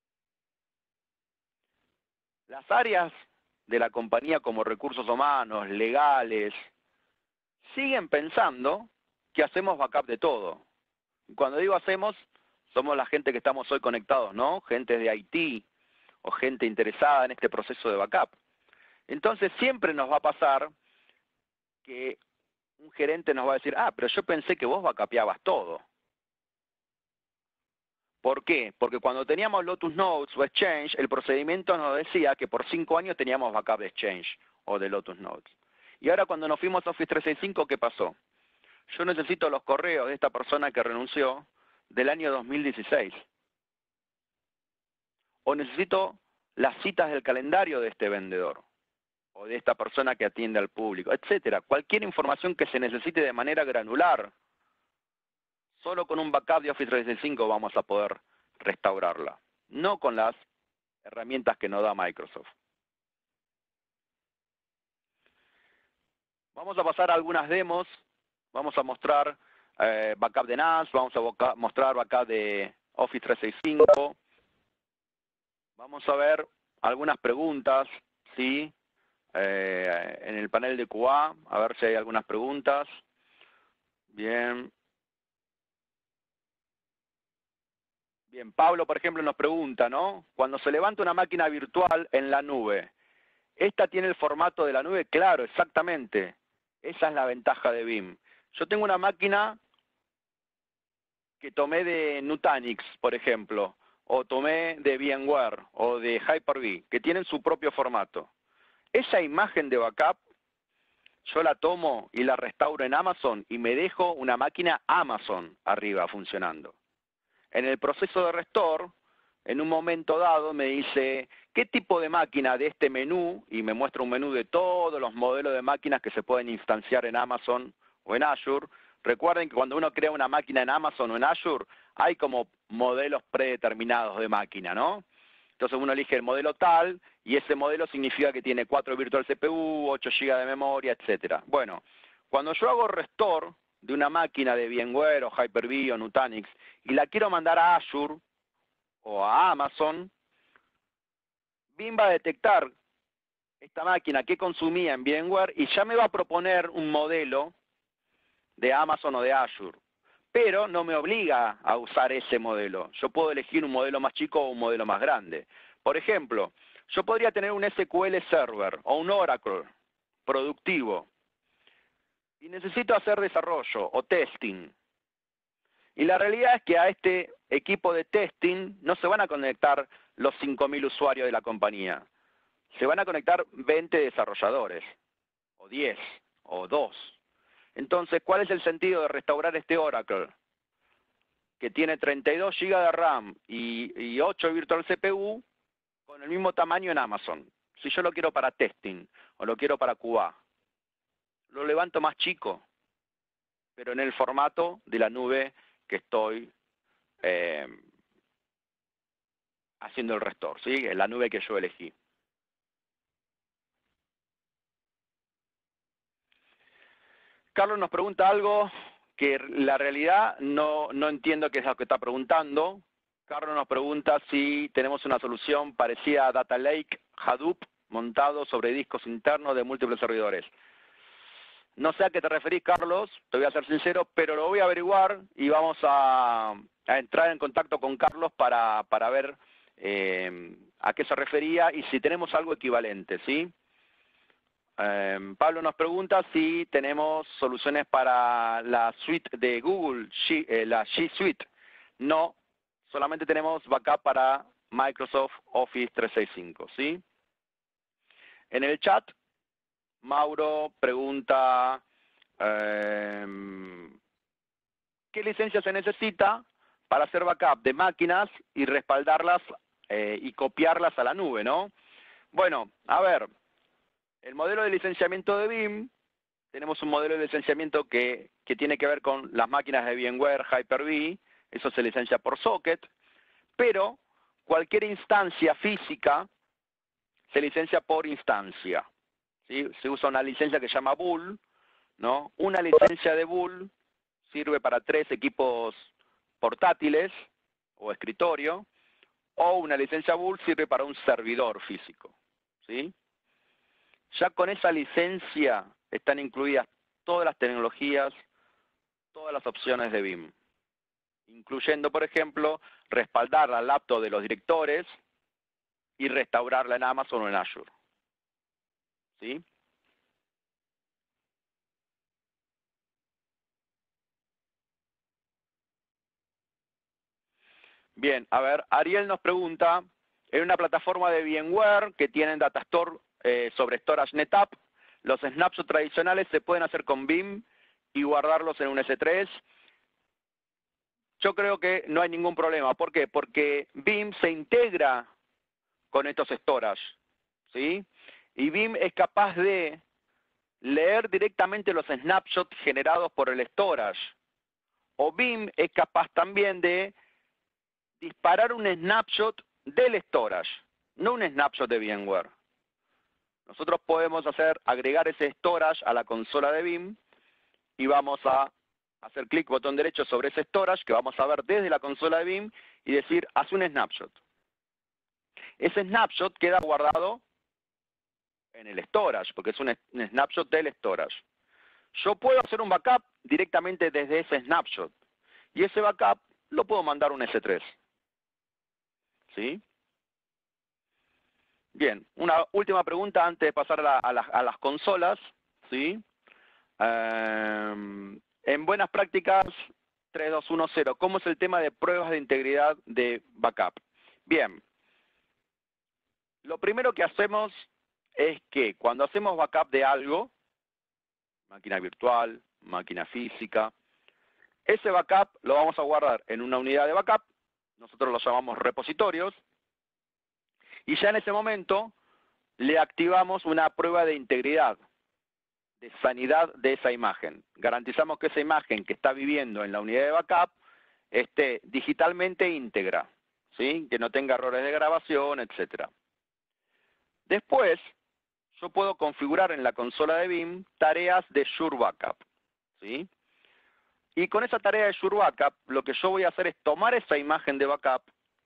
Las áreas de la compañía como recursos humanos, legales, siguen pensando que hacemos backup de todo. Y cuando digo hacemos, somos la gente que estamos hoy conectados, ¿no? Gente de I T o gente interesada en este proceso de backup. Entonces siempre nos va a pasar que un gerente nos va a decir, ah, pero yo pensé que vos backupeabas todo. ¿Por qué? Porque cuando teníamos Lotus Notes o Exchange, el procedimiento nos decía que por cinco años teníamos backup de Exchange o de Lotus Notes. Y ahora cuando nos fuimos a Office trescientos sesenta y cinco, ¿qué pasó? Yo necesito los correos de esta persona que renunció del año dos mil dieciséis. O necesito las citas del calendario de este vendedor o de esta persona que atiende al público, etcétera. Cualquier información que se necesite de manera granular, solo con un backup de Office trescientos sesenta y cinco vamos a poder restaurarla, no con las herramientas que nos da Microsoft. Vamos a pasar a algunas demos, vamos a mostrar eh, backup de N A S, vamos a mostrar backup de Office trescientos sesenta y cinco, vamos a ver algunas preguntas, ¿sí? Eh, en el panel de Q A, a ver si hay algunas preguntas. Bien. Bien, Pablo, por ejemplo, nos pregunta, ¿no? Cuando se levanta una máquina virtual en la nube, ¿esta tiene el formato de la nube? Claro, exactamente. Esa es la ventaja de Veeam. Yo tengo una máquina que tomé de Nutanix, por ejemplo, o tomé de VMware o de Hyper-V, que tienen su propio formato. Esa imagen de backup, yo la tomo y la restauro en Amazon y me dejo una máquina Amazon arriba funcionando. En el proceso de restore, en un momento dado me dice, ¿qué tipo de máquina de este menú? Y me muestra un menú de todos los modelos de máquinas que se pueden instanciar en Amazon o en Azure. Recuerden que cuando uno crea una máquina en Amazon o en Azure, hay como modelos predeterminados de máquina, ¿no? Entonces uno elige el modelo tal, y ese modelo significa que tiene cuatro virtual C P U, ocho gigas de memoria, etcétera. Bueno, cuando yo hago restore de una máquina de VMware o Hyper-V o Nutanix, y la quiero mandar a Azure o a Amazon, Veeam va a detectar esta máquina que consumía en VMware y ya me va a proponer un modelo de Amazon o de Azure. Pero no me obliga a usar ese modelo. Yo puedo elegir un modelo más chico o un modelo más grande. Por ejemplo, Yo podría tener un S Q L Server o un Oracle productivo y necesito hacer desarrollo o testing. Y la realidad es que a este equipo de testing no se van a conectar los cinco mil usuarios de la compañía. Se van a conectar veinte desarrolladores, o diez, o dos. Entonces, ¿cuál es el sentido de restaurar este Oracle? Que tiene treinta y dos gigas de RAM y, y ocho Virtual C P U con el mismo tamaño en Amazon. Si yo lo quiero para testing o lo quiero para Q A, lo levanto más chico, pero en el formato de la nube que estoy eh, haciendo el restore, ¿sí? En la nube que yo elegí. Carlos nos pregunta algo que la realidad no, no entiendo qué es lo que está preguntando. Carlos nos pregunta si tenemos una solución parecida a Data Lake Hadoop montado sobre discos internos de múltiples servidores. No sé a qué te referís, Carlos, te voy a ser sincero, pero lo voy a averiguar y vamos a, a entrar en contacto con Carlos para, para ver eh, a qué se refería y si tenemos algo equivalente, ¿sí? Eh, Pablo nos pregunta si tenemos soluciones para la suite de Google, G, eh, la G Suite. No, solamente tenemos backup para Microsoft Office trescientos sesenta y cinco, ¿sí? En el chat, Mauro pregunta eh, ¿qué licencia se necesita para hacer backup de máquinas y respaldarlas eh, y copiarlas a la nube, ¿no? Bueno, a ver, el modelo de licenciamiento de B I M, tenemos un modelo de licenciamiento que, que tiene que ver con las máquinas de VMware, Hyper-V, eso se licencia por socket, pero cualquier instancia física se licencia por instancia, ¿sí? Se usa una licencia que se llama Bull, ¿no? Una licencia de Bull sirve para tres equipos portátiles o escritorio, o una licencia Bull sirve para un servidor físico, ¿sí? Ya con esa licencia están incluidas todas las tecnologías, todas las opciones de B I M, incluyendo, por ejemplo, respaldar la laptop de los directores y restaurarla en Amazon o en Azure, ¿sí? Bien, a ver, Ariel nos pregunta, en una plataforma de VMware que tienen Datastore eh, sobre Storage NetApp, los snapshots tradicionales se pueden hacer con B I M y guardarlos en un S tres. Yo creo que no hay ningún problema. ¿Por qué? Porque B I M se integra con estos storage, ¿sí? Y B I M es capaz de leer directamente los snapshots generados por el storage. O B I M es capaz también de disparar un snapshot del storage, no un snapshot de VMware. Nosotros podemos hacer, agregar ese storage a la consola de B I M y vamos a hacer clic botón derecho sobre ese storage que vamos a ver desde la consola de B I M y decir, haz un snapshot. Ese snapshot queda guardado en el storage, porque es un snapshot del storage. Yo puedo hacer un backup directamente desde ese snapshot y ese backup lo puedo mandar a un S tres. ¿Sí? Bien, una última pregunta antes de pasar a, la, a, las, a las consolas, ¿sí? Um, en buenas prácticas tres dos uno cero, ¿cómo es el tema de pruebas de integridad de backup? Bien, lo primero que hacemos es que cuando hacemos backup de algo, máquina virtual, máquina física, ese backup lo vamos a guardar en una unidad de backup, nosotros lo llamamos repositorios, y ya en ese momento le activamos una prueba de integridad, de sanidad de esa imagen. Garantizamos que esa imagen que está viviendo en la unidad de backup esté digitalmente íntegra, ¿sí? Que no tenga errores de grabación, etcétera. Después, yo puedo configurar en la consola de B I M tareas de Sure Backup, ¿sí? Y con esa tarea de Sure Backup, lo que yo voy a hacer es tomar esa imagen de backup,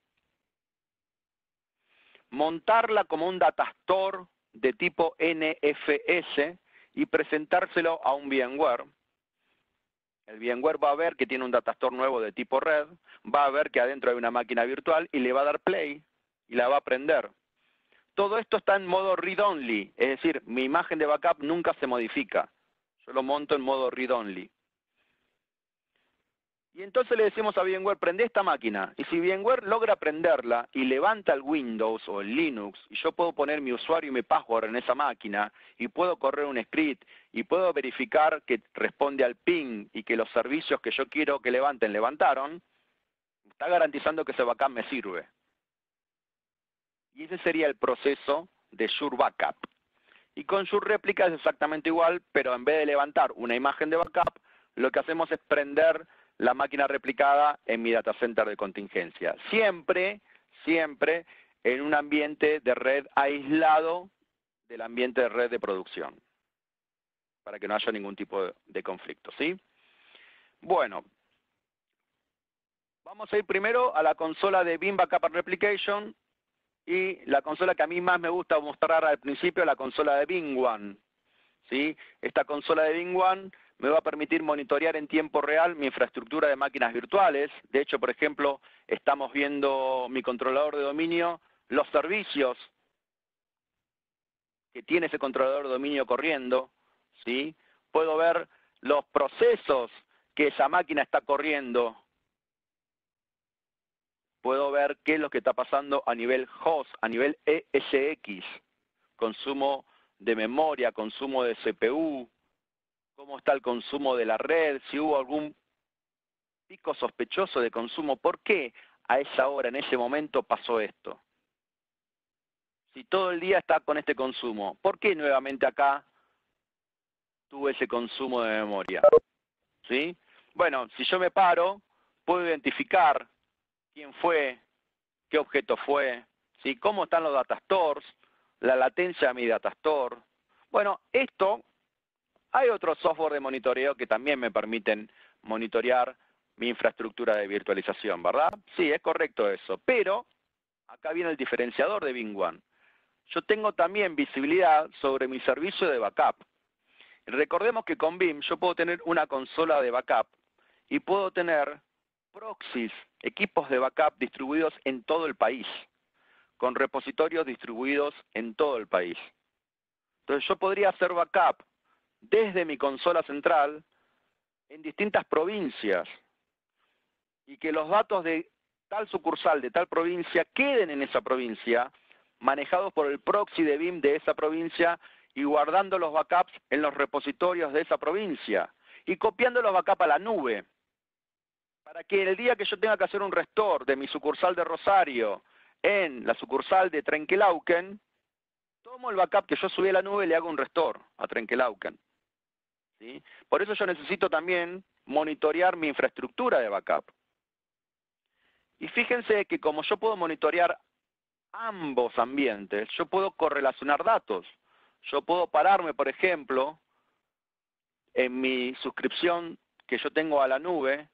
montarla como un datastore de tipo N F S y presentárselo a un VMware. El VMware va a ver que tiene un datastore nuevo de tipo red, va a ver que adentro hay una máquina virtual y le va a dar play y la va a prender. todo esto está en modo read-only, es decir, mi imagen de backup nunca se modifica. Yo lo monto en modo read-only. Y entonces le decimos a VMware, prende esta máquina. Y si VMware logra prenderla y levanta el Windows o el Linux, y yo puedo poner mi usuario y mi password en esa máquina, y puedo correr un script, y puedo verificar que responde al ping y que los servicios que yo quiero que levanten, levantaron, está garantizando que ese backup me sirve. Y ese sería el proceso de Sure Backup. Y con Sure Réplica es exactamente igual, pero en vez de levantar una imagen de backup, lo que hacemos es prender la máquina replicada en mi data center de contingencia. Siempre, siempre en un ambiente de red aislado del ambiente de red de producción, para que no haya ningún tipo de, de conflicto, ¿sí? Bueno, vamos a ir primero a la consola de Veeam Backup and Replication y la consola que a mí más me gusta mostrar al principio, la consola de VMware, ¿sí? Esta consola de VMware me va a permitir monitorear en tiempo real mi infraestructura de máquinas virtuales. De hecho, por ejemplo, estamos viendo mi controlador de dominio, los servicios que tiene ese controlador de dominio corriendo, ¿sí? Puedo ver los procesos que esa máquina está corriendo. Puedo ver qué es lo que está pasando a nivel host, a nivel E S X, consumo de memoria, consumo de C P U, cómo está el consumo de la red, si hubo algún pico sospechoso de consumo, ¿por qué a esa hora, en ese momento, pasó esto? Si todo el día está con este consumo, ¿por qué nuevamente acá tuve ese consumo de memoria? ¿Sí? Bueno, si yo me paro, puedo identificar quién fue, qué objeto fue, ¿sí? Cómo están los data stores, la latencia de mi data store. Bueno, esto, hay otros software de monitoreo que también me permiten monitorear mi infraestructura de virtualización, ¿verdad? Sí, es correcto eso, pero acá viene el diferenciador de VMware. Yo tengo también visibilidad sobre mi servicio de backup. Recordemos que con Veeam yo puedo tener una consola de backup y puedo tener proxies, equipos de backup distribuidos en todo el país, con repositorios distribuidos en todo el país. Entonces yo podría hacer backup desde mi consola central en distintas provincias y que los datos de tal sucursal de tal provincia queden en esa provincia, manejados por el proxy de Veeam de esa provincia y guardando los backups en los repositorios de esa provincia y copiando los backups a la nube, para que el día que yo tenga que hacer un restore de mi sucursal de Rosario en la sucursal de Trenkelauken, tomo el backup que yo subí a la nube y le hago un restore a Trenkelauken. ¿Sí? Por eso yo necesito también monitorear mi infraestructura de backup. Y fíjense que como yo puedo monitorear ambos ambientes, yo puedo correlacionar datos. Yo puedo pararme, por ejemplo, en mi suscripción que yo tengo a la nube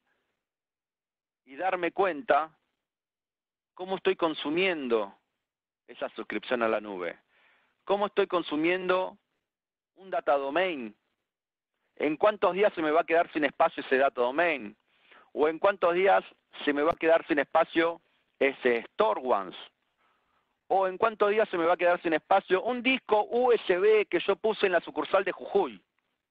y darme cuenta cómo estoy consumiendo esa suscripción a la nube. Cómo estoy consumiendo un data domain. En cuántos días se me va a quedar sin espacio ese data domain. O en cuántos días se me va a quedar sin espacio ese store once. O en cuántos días se me va a quedar sin espacio un disco U S B que yo puse en la sucursal de Jujuy.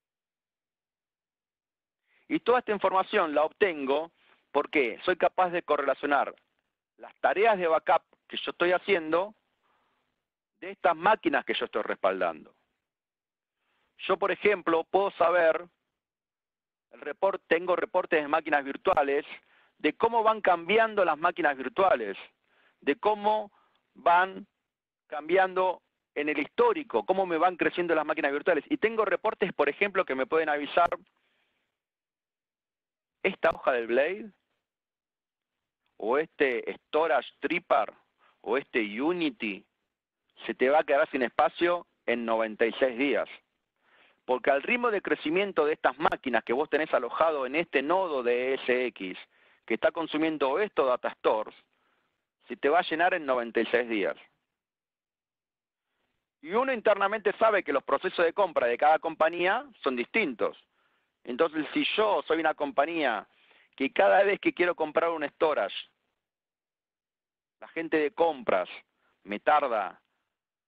Y toda esta información la obtengo porque soy capaz de correlacionar las tareas de backup que yo estoy haciendo de estas máquinas que yo estoy respaldando. Yo, por ejemplo, puedo saber, el report, tengo reportes de máquinas virtuales, de cómo van cambiando las máquinas virtuales, de cómo van cambiando en el histórico, cómo me van creciendo las máquinas virtuales. Y tengo reportes, por ejemplo, que me pueden avisar, esta hoja del Blade, o este Storage Tripper, o este Unity, se te va a quedar sin espacio en noventa y seis días. Porque al ritmo de crecimiento de estas máquinas que vos tenés alojado en este nodo de E S X, que está consumiendo estos data stores, se te va a llenar en noventa y seis días. Y uno internamente sabe que los procesos de compra de cada compañía son distintos. Entonces, si yo soy una compañía que cada vez que quiero comprar un storage, la gente de compras me tarda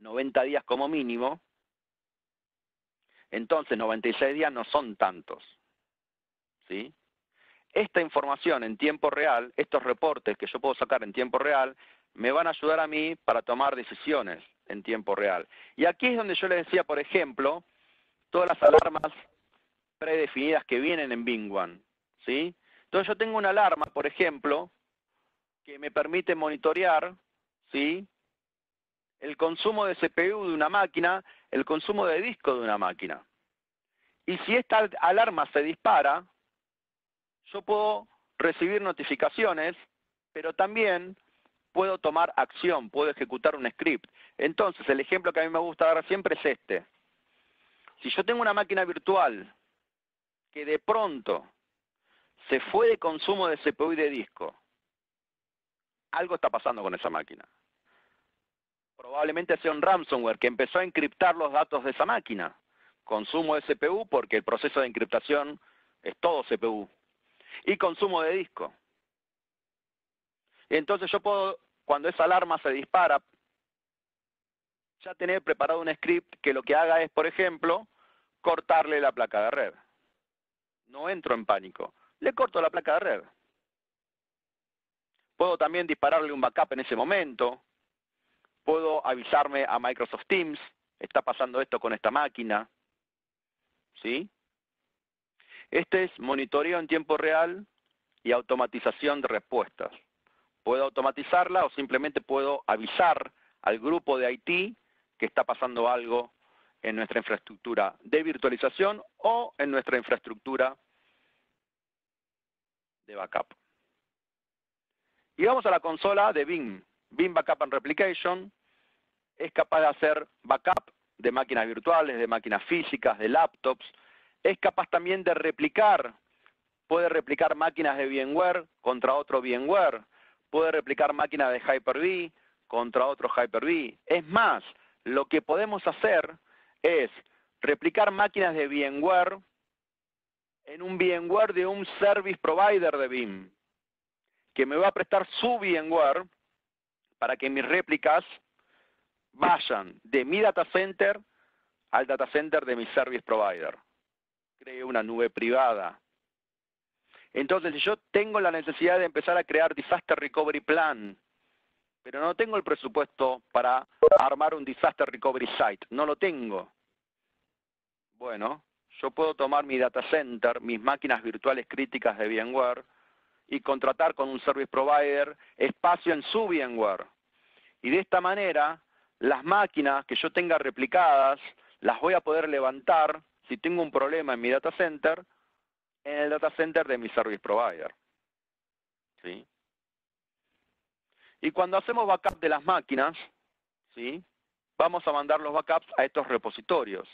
noventa días como mínimo, entonces noventa y seis días no son tantos, ¿sí? Esta información en tiempo real, estos reportes que yo puedo sacar en tiempo real, me van a ayudar a mí para tomar decisiones en tiempo real. Y aquí es donde yo les decía, por ejemplo, todas las alarmas predefinidas que vienen en Bing One, ¿sí? Entonces yo tengo una alarma, por ejemplo, que me permite monitorear, ¿sí?, el consumo de C P U de una máquina, el consumo de disco de una máquina. Y si esta alarma se dispara, yo puedo recibir notificaciones, pero también puedo tomar acción, puedo ejecutar un script. Entonces, el ejemplo que a mí me gusta dar siempre es este. Si yo tengo una máquina virtual que de pronto se fue de consumo de C P U y de disco, algo está pasando con esa máquina. Probablemente sea un ransomware que empezó a encriptar los datos de esa máquina. Consumo de C P U, porque el proceso de encriptación es todo C P U. Y consumo de disco. Entonces yo puedo, cuando esa alarma se dispara, ya tener preparado un script que lo que haga es, por ejemplo, cortarle la placa de red. No entro en pánico. Le corto la placa de red. Puedo también dispararle un backup en ese momento. Puedo avisarme a Microsoft Teams, está pasando esto con esta máquina, ¿sí? Este es monitoreo en tiempo real y automatización de respuestas. Puedo automatizarla o simplemente puedo avisar al grupo de I T que está pasando algo en nuestra infraestructura de virtualización o en nuestra infraestructura de backup. Y vamos a la consola de Bing. Bing Backup and Replication es capaz de hacer backup de máquinas virtuales, de máquinas físicas, de laptops. Es capaz también de replicar, puede replicar máquinas de VMware contra otro VMware, puede replicar máquinas de Hyper-V contra otro Hyper-V. Es más, lo que podemos hacer es replicar máquinas de VMware en un VMware de un service provider de Bing, que me va a prestar su VMware para que mis réplicas vayan de mi data center al data center de mi service provider. Cree una nube privada. Entonces, si yo tengo la necesidad de empezar a crear Disaster Recovery Plan, pero no tengo el presupuesto para armar un Disaster Recovery Site, no lo tengo. Bueno, yo puedo tomar mi data center, mis máquinas virtuales críticas de VMware, y contratar con un service provider espacio en su VMware. Y de esta manera, las máquinas que yo tenga replicadas, las voy a poder levantar, si tengo un problema en mi data center, en el data center de mi service provider. ¿Sí? Y cuando hacemos backup de las máquinas, ¿sí?, vamos a mandar los backups a estos repositorios.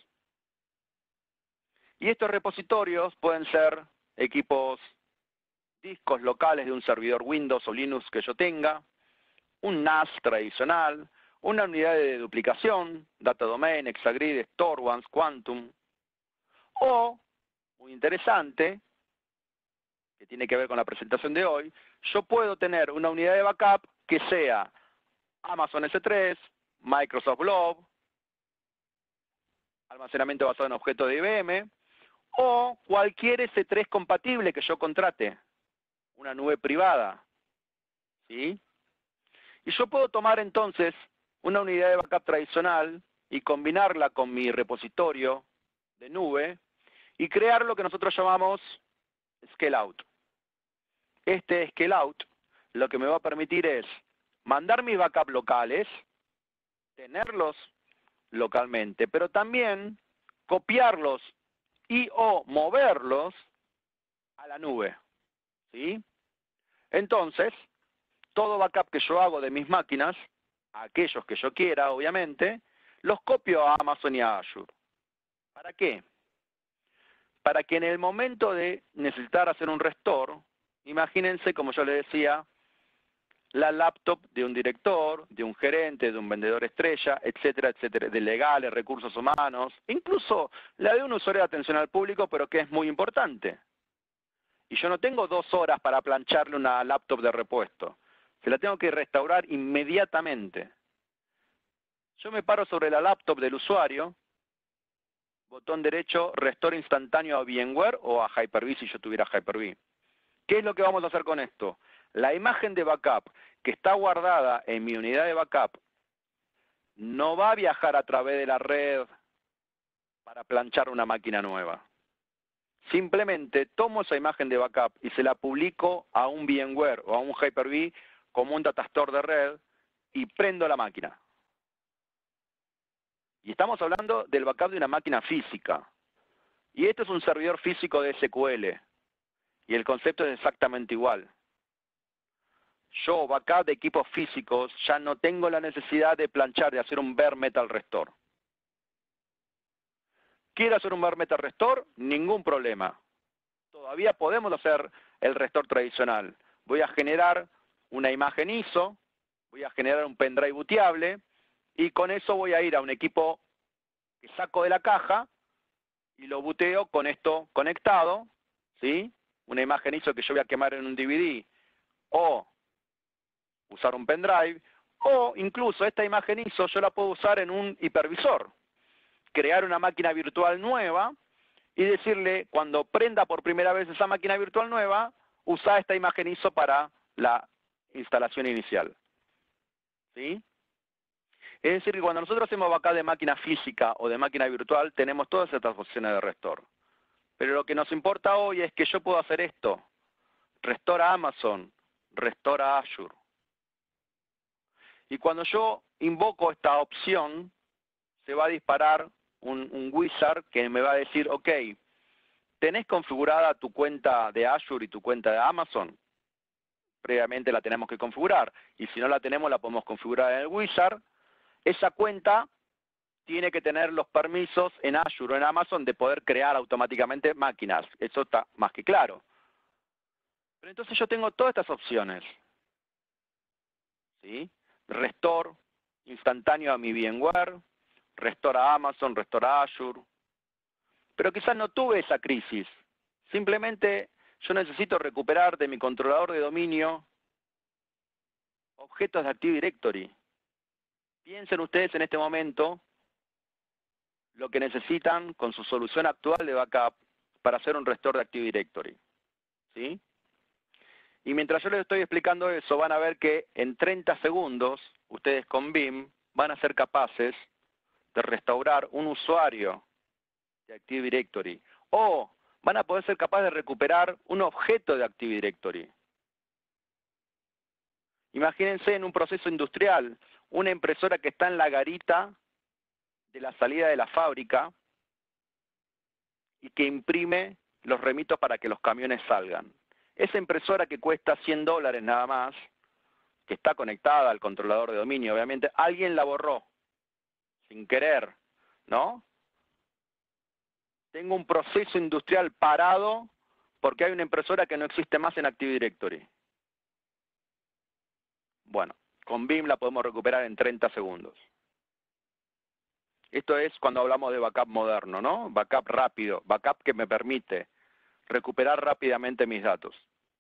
Y estos repositorios pueden ser equipos, discos locales de un servidor Windows o Linux que yo tenga, un N A S tradicional, una unidad de duplicación, Data Domain, Exagrid, StoreOne, Quantum, o, muy interesante, que tiene que ver con la presentación de hoy, yo puedo tener una unidad de backup que sea Amazon S tres, Microsoft Blob, almacenamiento basado en objetos de I B M, o cualquier S tres compatible que yo contrate, una nube privada, ¿sí? Y yo puedo tomar entonces una unidad de backup tradicional y combinarla con mi repositorio de nube y crear lo que nosotros llamamos scale out. Este scale out lo que me va a permitir es mandar mis backups locales, tenerlos localmente, pero también copiarlos y o moverlos a la nube, ¿sí? Entonces, todo backup que yo hago de mis máquinas, aquellos que yo quiera, obviamente, los copio a Amazon y a Azure. ¿Para qué? Para que en el momento de necesitar hacer un restore, imagínense, como yo les decía, la laptop de un director, de un gerente, de un vendedor estrella, etcétera, etcétera, de legales, recursos humanos, incluso la de un usuario de atención al público, pero que es muy importante. Y yo no tengo dos horas para plancharle una laptop de repuesto. Se la tengo que restaurar inmediatamente. Yo me paro sobre la laptop del usuario, botón derecho, restore instantáneo a VMware o a Hyper-V si yo tuviera Hyper-V. ¿Qué es lo que vamos a hacer con esto? La imagen de backup que está guardada en mi unidad de backup no va a viajar a través de la red para planchar una máquina nueva. Simplemente tomo esa imagen de backup y se la publico a un VMware o a un Hyper-V como un datastore de red y prendo la máquina. Y estamos hablando del backup de una máquina física. Y esto es un servidor físico de S Q L. Y el concepto es exactamente igual. Yo, backup de equipos físicos, ya no tengo la necesidad de planchar, de hacer un bare metal restore. ¿Quiero hacer un bare metal restore? Ningún problema. Todavía podemos hacer el restore tradicional. Voy a generar una imagen I S O, voy a generar un pendrive booteable, y con eso voy a ir a un equipo que saco de la caja y lo booteo con esto conectado, ¿sí? Una imagen I S O que yo voy a quemar en un D V D, o usar un pendrive, o incluso esta imagen I S O yo la puedo usar en un hipervisor. Crear una máquina virtual nueva y decirle, cuando prenda por primera vez esa máquina virtual nueva, usa esta imagen I S O para la instalación inicial. ¿Sí? Es decir, que cuando nosotros hacemos backup de máquina física o de máquina virtual, tenemos todas estas opciones de restore. Pero lo que nos importa hoy es que yo puedo hacer esto. Restore a Amazon, restore a Azure. Y cuando yo invoco esta opción, se va a disparar un, un wizard que me va a decir, ok, ¿tenés configurada tu cuenta de Azure y tu cuenta de Amazon? Previamente la tenemos que configurar. Y si no la tenemos, la podemos configurar en el wizard. Esa cuenta tiene que tener los permisos en Azure o en Amazon de poder crear automáticamente máquinas. Eso está más que claro. Pero entonces yo tengo todas estas opciones. ¿Sí? Restore instantáneo a mi VMware, restore a Amazon, restore a Azure. Pero quizás no tuve esa crisis. Simplemente yo necesito recuperar de mi controlador de dominio objetos de Active Directory. Piensen ustedes en este momento lo que necesitan con su solución actual de backup para hacer un restore de Active Directory. ¿Sí? Y mientras yo les estoy explicando eso, van a ver que en treinta segundos, ustedes con Vim van a ser capaces de restaurar un usuario de Active Directory. O van a poder ser capaces de recuperar un objeto de Active Directory. Imagínense en un proceso industrial, una impresora que está en la garita de la salida de la fábrica y que imprime los remitos para que los camiones salgan. Esa impresora que cuesta cien dólares nada más, que está conectada al controlador de dominio, obviamente, alguien la borró, sin querer, ¿no? Tengo un proceso industrial parado porque hay una impresora que no existe más en Active Directory. Bueno, con Vim la podemos recuperar en treinta segundos. Esto es cuando hablamos de backup moderno, ¿no? Backup rápido, backup que me permite recuperar rápidamente mis datos.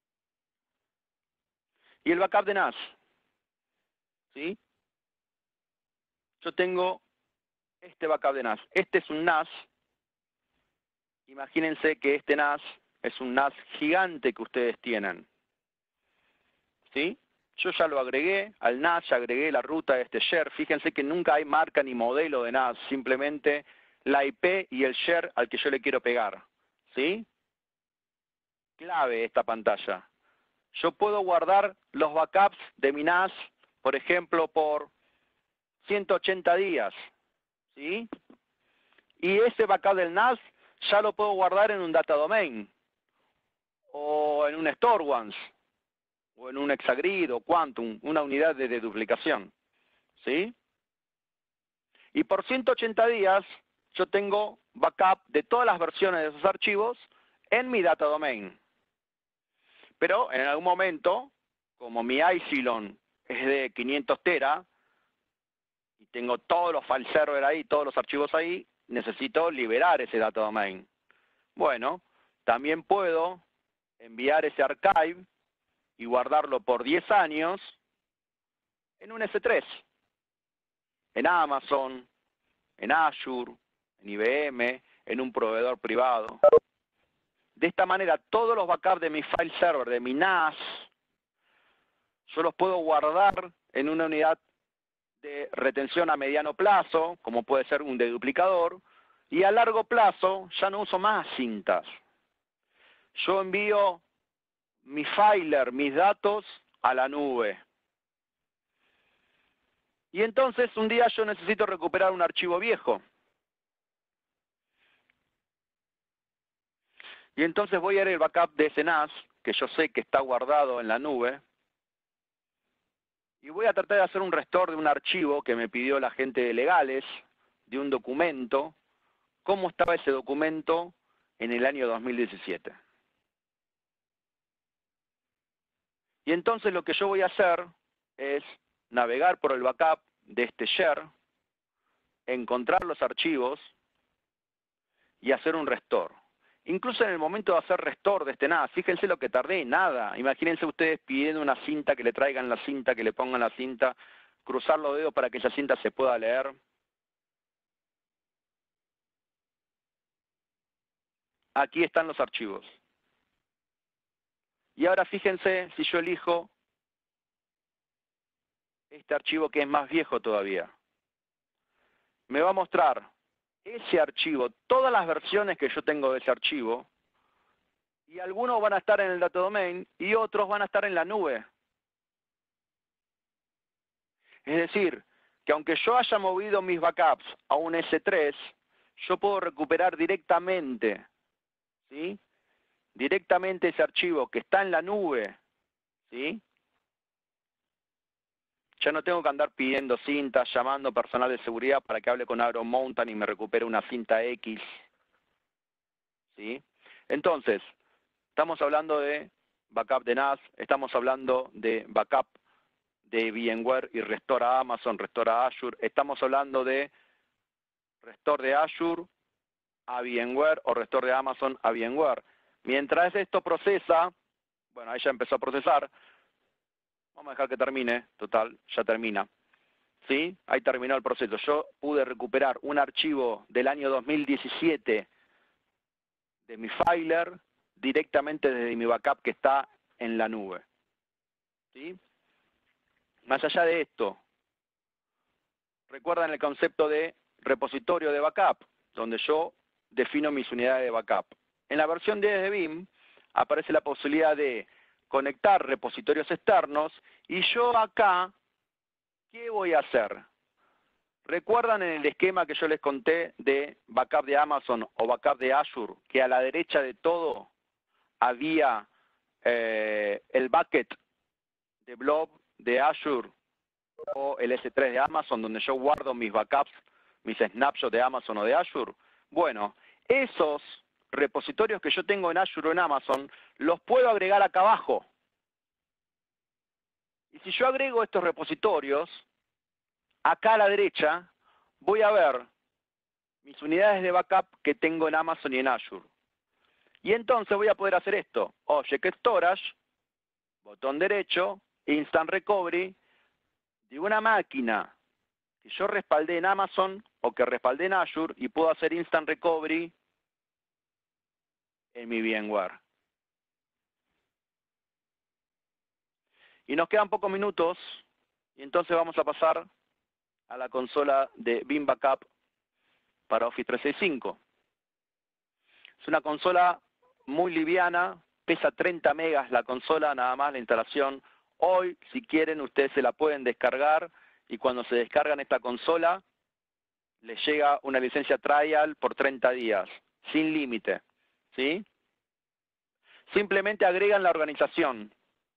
Y el backup de N A S, ¿sí? Yo tengo este backup de N A S. Este es un N A S. Imagínense que este N A S es un N A S gigante que ustedes tienen. ¿Sí? Yo ya lo agregué al N A S, ya agregué la ruta de este share. Fíjense que nunca hay marca ni modelo de N A S, simplemente la I P y el share al que yo le quiero pegar. ¿Sí? Clave esta pantalla. Yo puedo guardar los backups de mi N A S, por ejemplo, por ciento ochenta días. ¿Sí? Y ese backup del N A S ya lo puedo guardar en un data domain, o en un store once, o en un Exagrid o Quantum, una unidad de deduplicación. ¿Sí? Y por ciento ochenta días yo tengo backup de todas las versiones de esos archivos en mi data domain. Pero en algún momento, como mi Icilon es de quinientos tera, y tengo todos los file server ahí, todos los archivos ahí, necesito liberar ese data domain. Bueno, también puedo enviar ese archive y guardarlo por diez años en un ese tres. en Amazon, en Azure, en I B M, en un proveedor privado. De esta manera, todos los backups de mi file server, de mi N A S, yo los puedo guardar en una unidad de retención a mediano plazo, como puede ser un deduplicador, y a largo plazo ya no uso más cintas. Yo envío mi filer, mis datos, a la nube. Y entonces un día yo necesito recuperar un archivo viejo. Y entonces voy a ir al backup de ese N A S, que yo sé que está guardado en la nube, y voy a tratar de hacer un restore de un archivo que me pidió la gente de legales, de un documento, cómo estaba ese documento en el año dos mil diecisiete. Y entonces lo que yo voy a hacer es navegar por el backup de este share, encontrar los archivos y hacer un restore. Incluso en el momento de hacer restore de este N A S, fíjense lo que tardé, nada. Imagínense ustedes pidiendo una cinta, que le traigan la cinta, que le pongan la cinta, cruzar los dedos para que esa cinta se pueda leer. Aquí están los archivos. Y ahora fíjense si yo elijo este archivo que es más viejo todavía. Me va a mostrar ese archivo, todas las versiones que yo tengo de ese archivo, y algunos van a estar en el data domain y otros van a estar en la nube. Es decir, que aunque yo haya movido mis backups a un S tres, yo puedo recuperar directamente, ¿sí? Directamente ese archivo que está en la nube, ¿sí? Ya no tengo que andar pidiendo cintas, llamando personal de seguridad para que hable con Iron Mountain y me recupere una cinta X, ¿sí? Entonces, estamos hablando de backup de N A S, estamos hablando de backup de VMware y restore a Amazon, restore a Azure, estamos hablando de restore de Azure a VMware o restore de Amazon a VMware. Mientras esto procesa, bueno, ahí ya empezó a procesar, vamos a dejar que termine, total, ya termina. ¿Sí? Ahí terminó el proceso. Yo pude recuperar un archivo del año dos mil diecisiete de mi filer directamente desde mi backup que está en la nube. ¿Sí? Más allá de esto, recuerdan el concepto de repositorio de backup, donde yo defino mis unidades de backup. En la versión diez de B I M aparece la posibilidad de conectar repositorios externos y yo acá, ¿qué voy a hacer? ¿Recuerdan en el esquema que yo les conté de backup de Amazon o backup de Azure, que a la derecha de todo había eh, el bucket de Blob de Azure o el S tres de Amazon, donde yo guardo mis backups, mis snapshots de Amazon o de Azure? Bueno, esos repositorios que yo tengo en Azure o en Amazon, los puedo agregar acá abajo. Y si yo agrego estos repositorios, acá a la derecha, voy a ver mis unidades de backup que tengo en Amazon y en Azure. Y entonces voy a poder hacer esto. Object Storage, botón derecho, Instant Recovery, de una máquina que yo respaldé en Amazon o que respaldé en Azure y puedo hacer Instant Recovery en mi VMware. Y nos quedan pocos minutos y entonces vamos a pasar a la consola de B I M Backup para Office trescientos sesenta y cinco. Es una consola muy liviana, pesa treinta megas la consola, nada más la instalación. Hoy, si quieren, ustedes se la pueden descargar y cuando se descargan esta consola, les llega una licencia trial por treinta días, sin límite, ¿sí? Simplemente agregan la organización.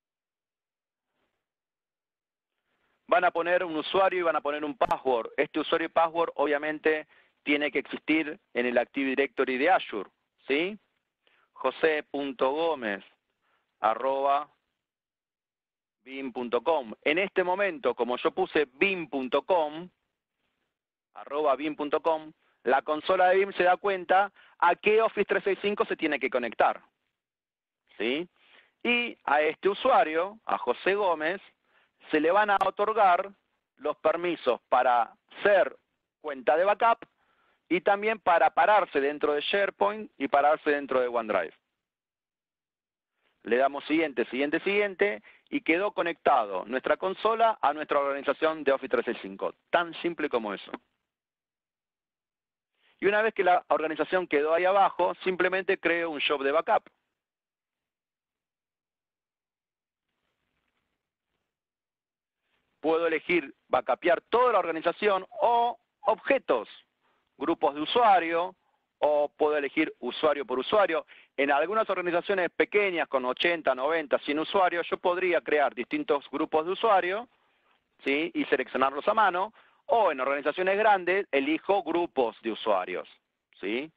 Van a poner un usuario y van a poner un password. Este usuario y password, obviamente, tiene que existir en el Active Directory de Azure, ¿sí? jose punto gómez arroba bim punto com. En este momento, como yo puse bim punto com, arroba bim punto com, la consola de B I M se da cuenta a qué Office trescientos sesenta y cinco se tiene que conectar, ¿sí? Y a este usuario, a José Gómez, se le van a otorgar los permisos para ser cuenta de backup y también para pararse dentro de SharePoint y pararse dentro de OneDrive. Le damos siguiente, siguiente, siguiente y quedó conectado nuestra consola a nuestra organización de Office trescientos sesenta y cinco. Tan simple como eso. Y una vez que la organización quedó ahí abajo, simplemente creo un job de backup. Puedo elegir backupear toda la organización o objetos, grupos de usuario, o puedo elegir usuario por usuario. En algunas organizaciones pequeñas, con ochenta, noventa, cien usuarios, yo podría crear distintos grupos de usuarios, ¿sí? Y seleccionarlos a mano, o en organizaciones grandes, elijo grupos de usuarios, ¿sí?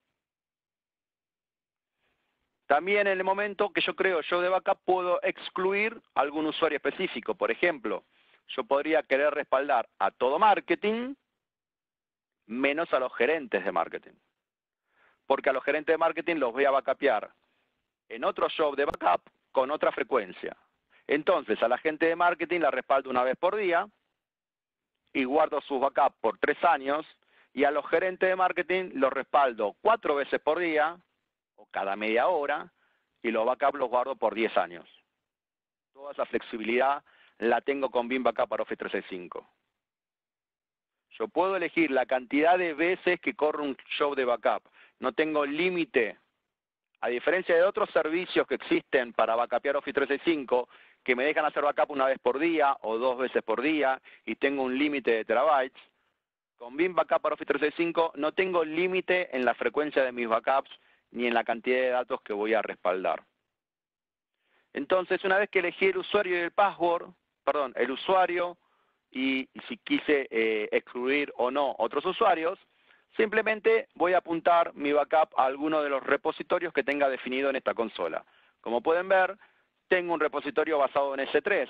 También en el momento que yo creo yo de backup, puedo excluir algún usuario específico. Por ejemplo, yo podría querer respaldar a todo marketing, menos a los gerentes de marketing. Porque a los gerentes de marketing los voy a backupear en otro job de backup con otra frecuencia. Entonces, a la gente de marketing la respaldo una vez por día y guardo sus backups por tres años, y a los gerentes de marketing los respaldo cuatro veces por día o cada media hora, y los backups los guardo por diez años. Toda esa flexibilidad la tengo con Veeam Backup para Office trescientos sesenta y cinco. Yo puedo elegir la cantidad de veces que corre un job de backup. No tengo límite. A diferencia de otros servicios que existen para backupear Office trescientos sesenta y cinco, que me dejan hacer backup una vez por día o dos veces por día y tengo un límite de terabytes, con Veeam Backup para Office trescientos sesenta y cinco no tengo límite en la frecuencia de mis backups ni en la cantidad de datos que voy a respaldar. Entonces, una vez que elegí el usuario y el password, perdón, el usuario y, y si quise eh, excluir o no otros usuarios, simplemente voy a apuntar mi backup a alguno de los repositorios que tenga definido en esta consola. Como pueden ver, tengo un repositorio basado en ese tres.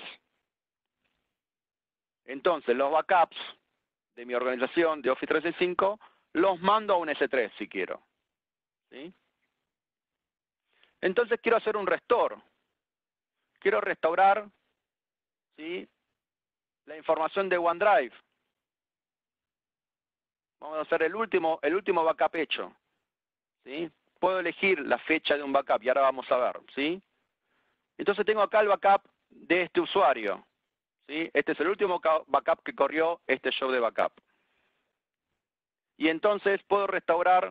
Entonces, los backups de mi organización de Office trescientos sesenta y cinco los mando a un ese tres si quiero. ¿Sí? Entonces, quiero hacer un restore. Quiero restaurar, ¿sí?, la información de OneDrive. Vamos a hacer el último, el último backup hecho, ¿sí? Puedo elegir la fecha de un backup y ahora vamos a ver, ¿sí? Entonces tengo acá el backup de este usuario, ¿sí? Este es el último backup que corrió este job de backup. Y entonces puedo restaurar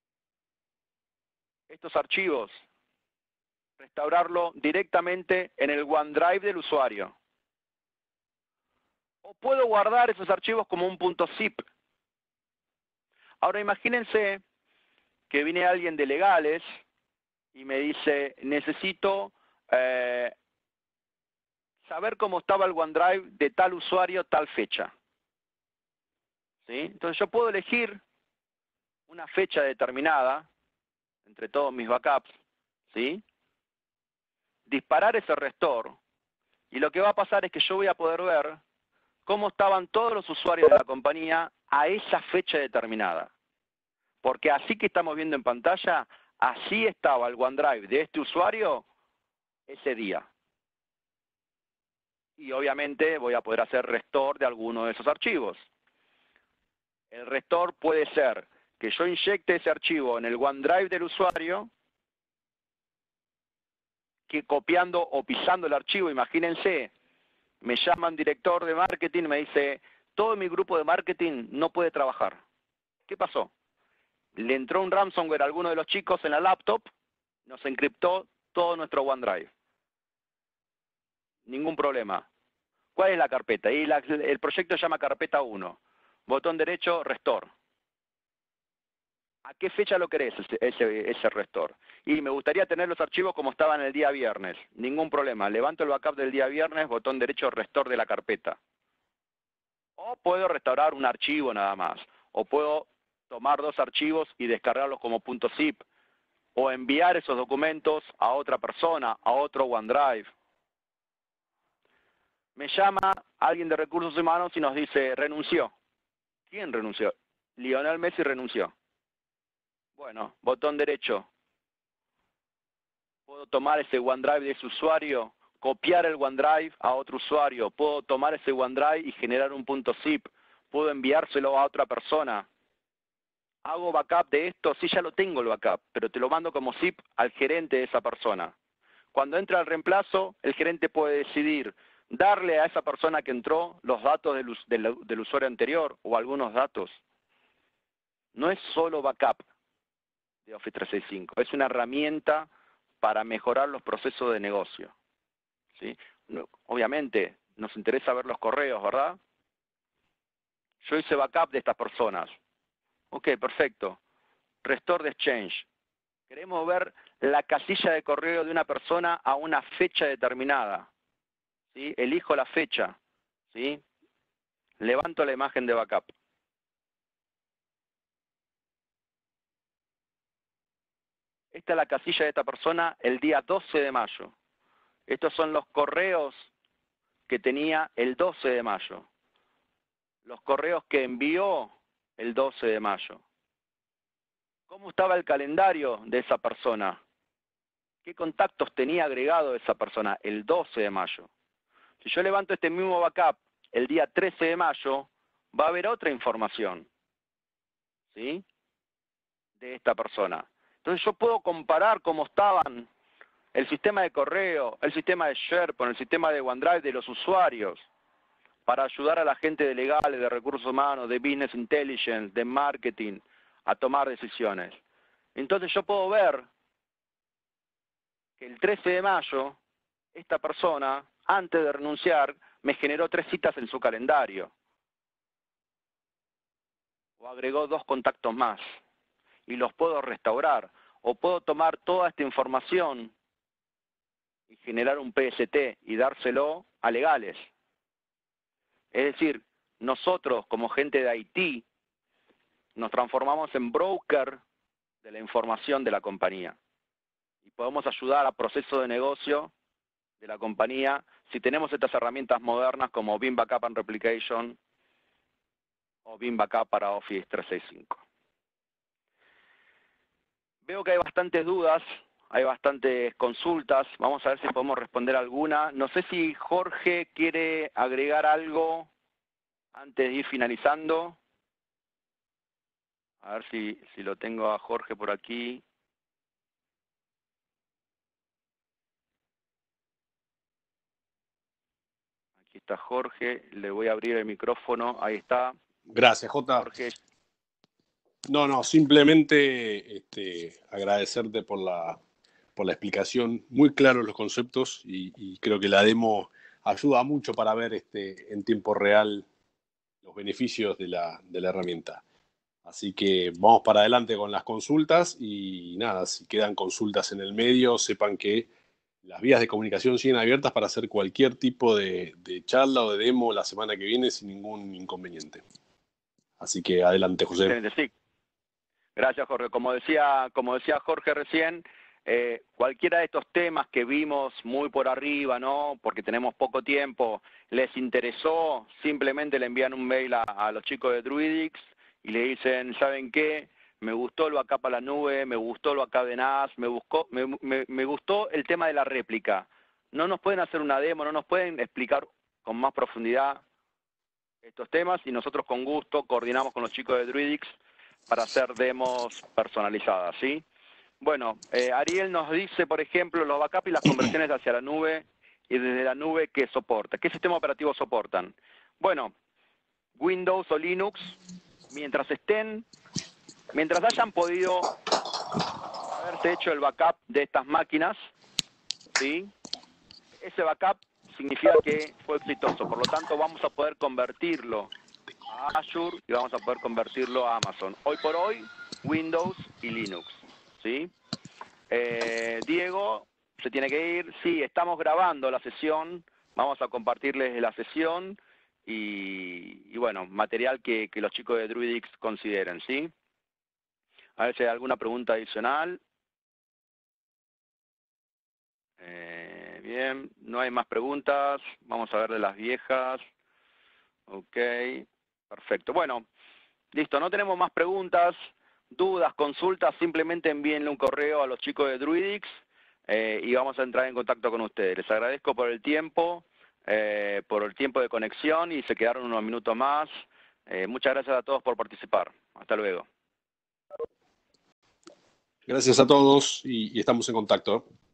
estos archivos, restaurarlo directamente en el OneDrive del usuario. O puedo guardar esos archivos como un .zip. Ahora imagínense que viene alguien de legales y me dice, necesito eh, saber cómo estaba el OneDrive de tal usuario, tal fecha. ¿Sí? Entonces yo puedo elegir una fecha determinada entre todos mis backups, ¿sí?, disparar ese restore, y lo que va a pasar es que yo voy a poder ver cómo estaban todos los usuarios de la compañía a esa fecha determinada. Porque así que estamos viendo en pantalla, así estaba el OneDrive de este usuario ese día. Y obviamente voy a poder hacer restore de alguno de esos archivos. El restore puede ser que yo inyecte ese archivo en el OneDrive del usuario, que copiando o pisando el archivo, imagínense, me llaman director de marketing y me dice, todo mi grupo de marketing no puede trabajar. ¿Qué pasó? Le entró un ransomware a alguno de los chicos en la laptop, nos encriptó todo nuestro OneDrive. Ningún problema. ¿Cuál es la carpeta? Y la, el proyecto se llama carpeta uno. Botón derecho, restore. ¿A qué fecha lo querés ese, ese, ese restore? Y me gustaría tener los archivos como estaban el día viernes. Ningún problema. Levanto el backup del día viernes, botón derecho, restore de la carpeta. O puedo restaurar un archivo nada más. O puedo tomar dos archivos y descargarlos como .zip. O enviar esos documentos a otra persona, a otro OneDrive. Me llama alguien de recursos humanos y nos dice, renunció. ¿Quién renunció? Lionel Messi renunció. Bueno, botón derecho. Puedo tomar ese OneDrive de ese usuario, copiar el OneDrive a otro usuario, puedo tomar ese OneDrive y generar un punto zip, puedo enviárselo a otra persona. ¿Hago backup de esto? Sí, ya lo tengo el backup, pero te lo mando como zip al gerente de esa persona. Cuando entra el reemplazo, el gerente puede decidir darle a esa persona que entró los datos del, del, del usuario anterior o algunos datos. No es solo backup de Office trescientos sesenta y cinco, es una herramienta para mejorar los procesos de negocio. ¿Sí? Obviamente, nos interesa ver los correos, ¿verdad? Yo hice backup de estas personas. Ok, perfecto. Restore the exchange. Queremos ver la casilla de correo de una persona a una fecha determinada. ¿Sí? Elijo la fecha. ¿Sí? Levanto la imagen de backup. Esta es la casilla de esta persona el día doce de mayo. Estos son los correos que tenía el doce de mayo. Los correos que envió el doce de mayo. ¿Cómo estaba el calendario de esa persona? ¿Qué contactos tenía agregado esa persona el doce de mayo? Si yo levanto este mismo backup el día trece de mayo, va a haber otra información, ¿sí? De esta persona. Entonces yo puedo comparar cómo estaban el sistema de correo, el sistema de SharePoint, el sistema de OneDrive de los usuarios, para ayudar a la gente de legales, de recursos humanos, de business intelligence, de marketing, a tomar decisiones. Entonces yo puedo ver que el trece de mayo, esta persona, antes de renunciar, me generó tres citas en su calendario. O agregó dos contactos más. Y los puedo restaurar. O puedo tomar toda esta información y generar un P S T y dárselo a legales. Es decir, nosotros como gente de I T nos transformamos en broker de la información de la compañía. Y podemos ayudar a procesos de negocio de la compañía si tenemos estas herramientas modernas como Veeam Backup and Replication o Veeam Backup para Office trescientos sesenta y cinco. Veo que hay bastantes dudas, hay bastantes consultas. Vamos a ver si podemos responder alguna. No sé si Jorge quiere agregar algo antes de ir finalizando. A ver si, si lo tengo a Jorge por aquí. Aquí está Jorge. Le voy a abrir el micrófono. Ahí está. Gracias, Jota. Jorge. No, no, simplemente este, agradecerte por la, por la explicación. Muy claros los conceptos y, y creo que la demo ayuda mucho para ver este, en tiempo real los beneficios de la, de la herramienta. Así que vamos para adelante con las consultas y nada, si quedan consultas en el medio, sepan que las vías de comunicación siguen abiertas para hacer cualquier tipo de, de charla o de demo la semana que viene sin ningún inconveniente. Así que adelante, José. Excelente, sí. Gracias, Jorge. Como decía, como decía Jorge recién, eh, cualquiera de estos temas que vimos muy por arriba, ¿no? Porque tenemos poco tiempo, les interesó, simplemente le envían un mail a, a los chicos de Druidix y le dicen, ¿saben qué? Me gustó el backup a la nube, me gustó el backup de N A S, me, buscó, me, me, me gustó el tema de la réplica. No nos pueden hacer una demo, no nos pueden explicar con más profundidad estos temas y nosotros con gusto coordinamos con los chicos de Druidix para hacer demos personalizadas, ¿sí? Bueno, eh, Ariel nos dice, por ejemplo, los backups y las conversiones hacia la nube y desde la nube que soporta. ¿Qué sistema operativo soportan? Bueno, Windows o Linux, mientras estén, mientras hayan podido haberse hecho el backup de estas máquinas, ¿sí? Ese backup significa que fue exitoso, por lo tanto vamos a poder convertirlo a Azure y vamos a poder convertirlo a Amazon. Hoy por hoy, Windows y Linux, ¿sí? Eh, Diego se tiene que ir. Sí, estamos grabando la sesión, vamos a compartirles la sesión y, y bueno, material que, que los chicos de Druidix consideren, ¿sí? A ver si hay alguna pregunta adicional. Eh, bien, no hay más preguntas. Vamos a ver de las viejas. Ok, perfecto. Bueno, listo, no tenemos más preguntas, dudas, consultas. Simplemente envíenle un correo a los chicos de Druidix eh, y vamos a entrar en contacto con ustedes. Les agradezco por el tiempo, eh, por el tiempo de conexión y se quedaron unos minutos más. Eh, muchas gracias a todos por participar. Hasta luego. Gracias a todos y, y estamos en contacto.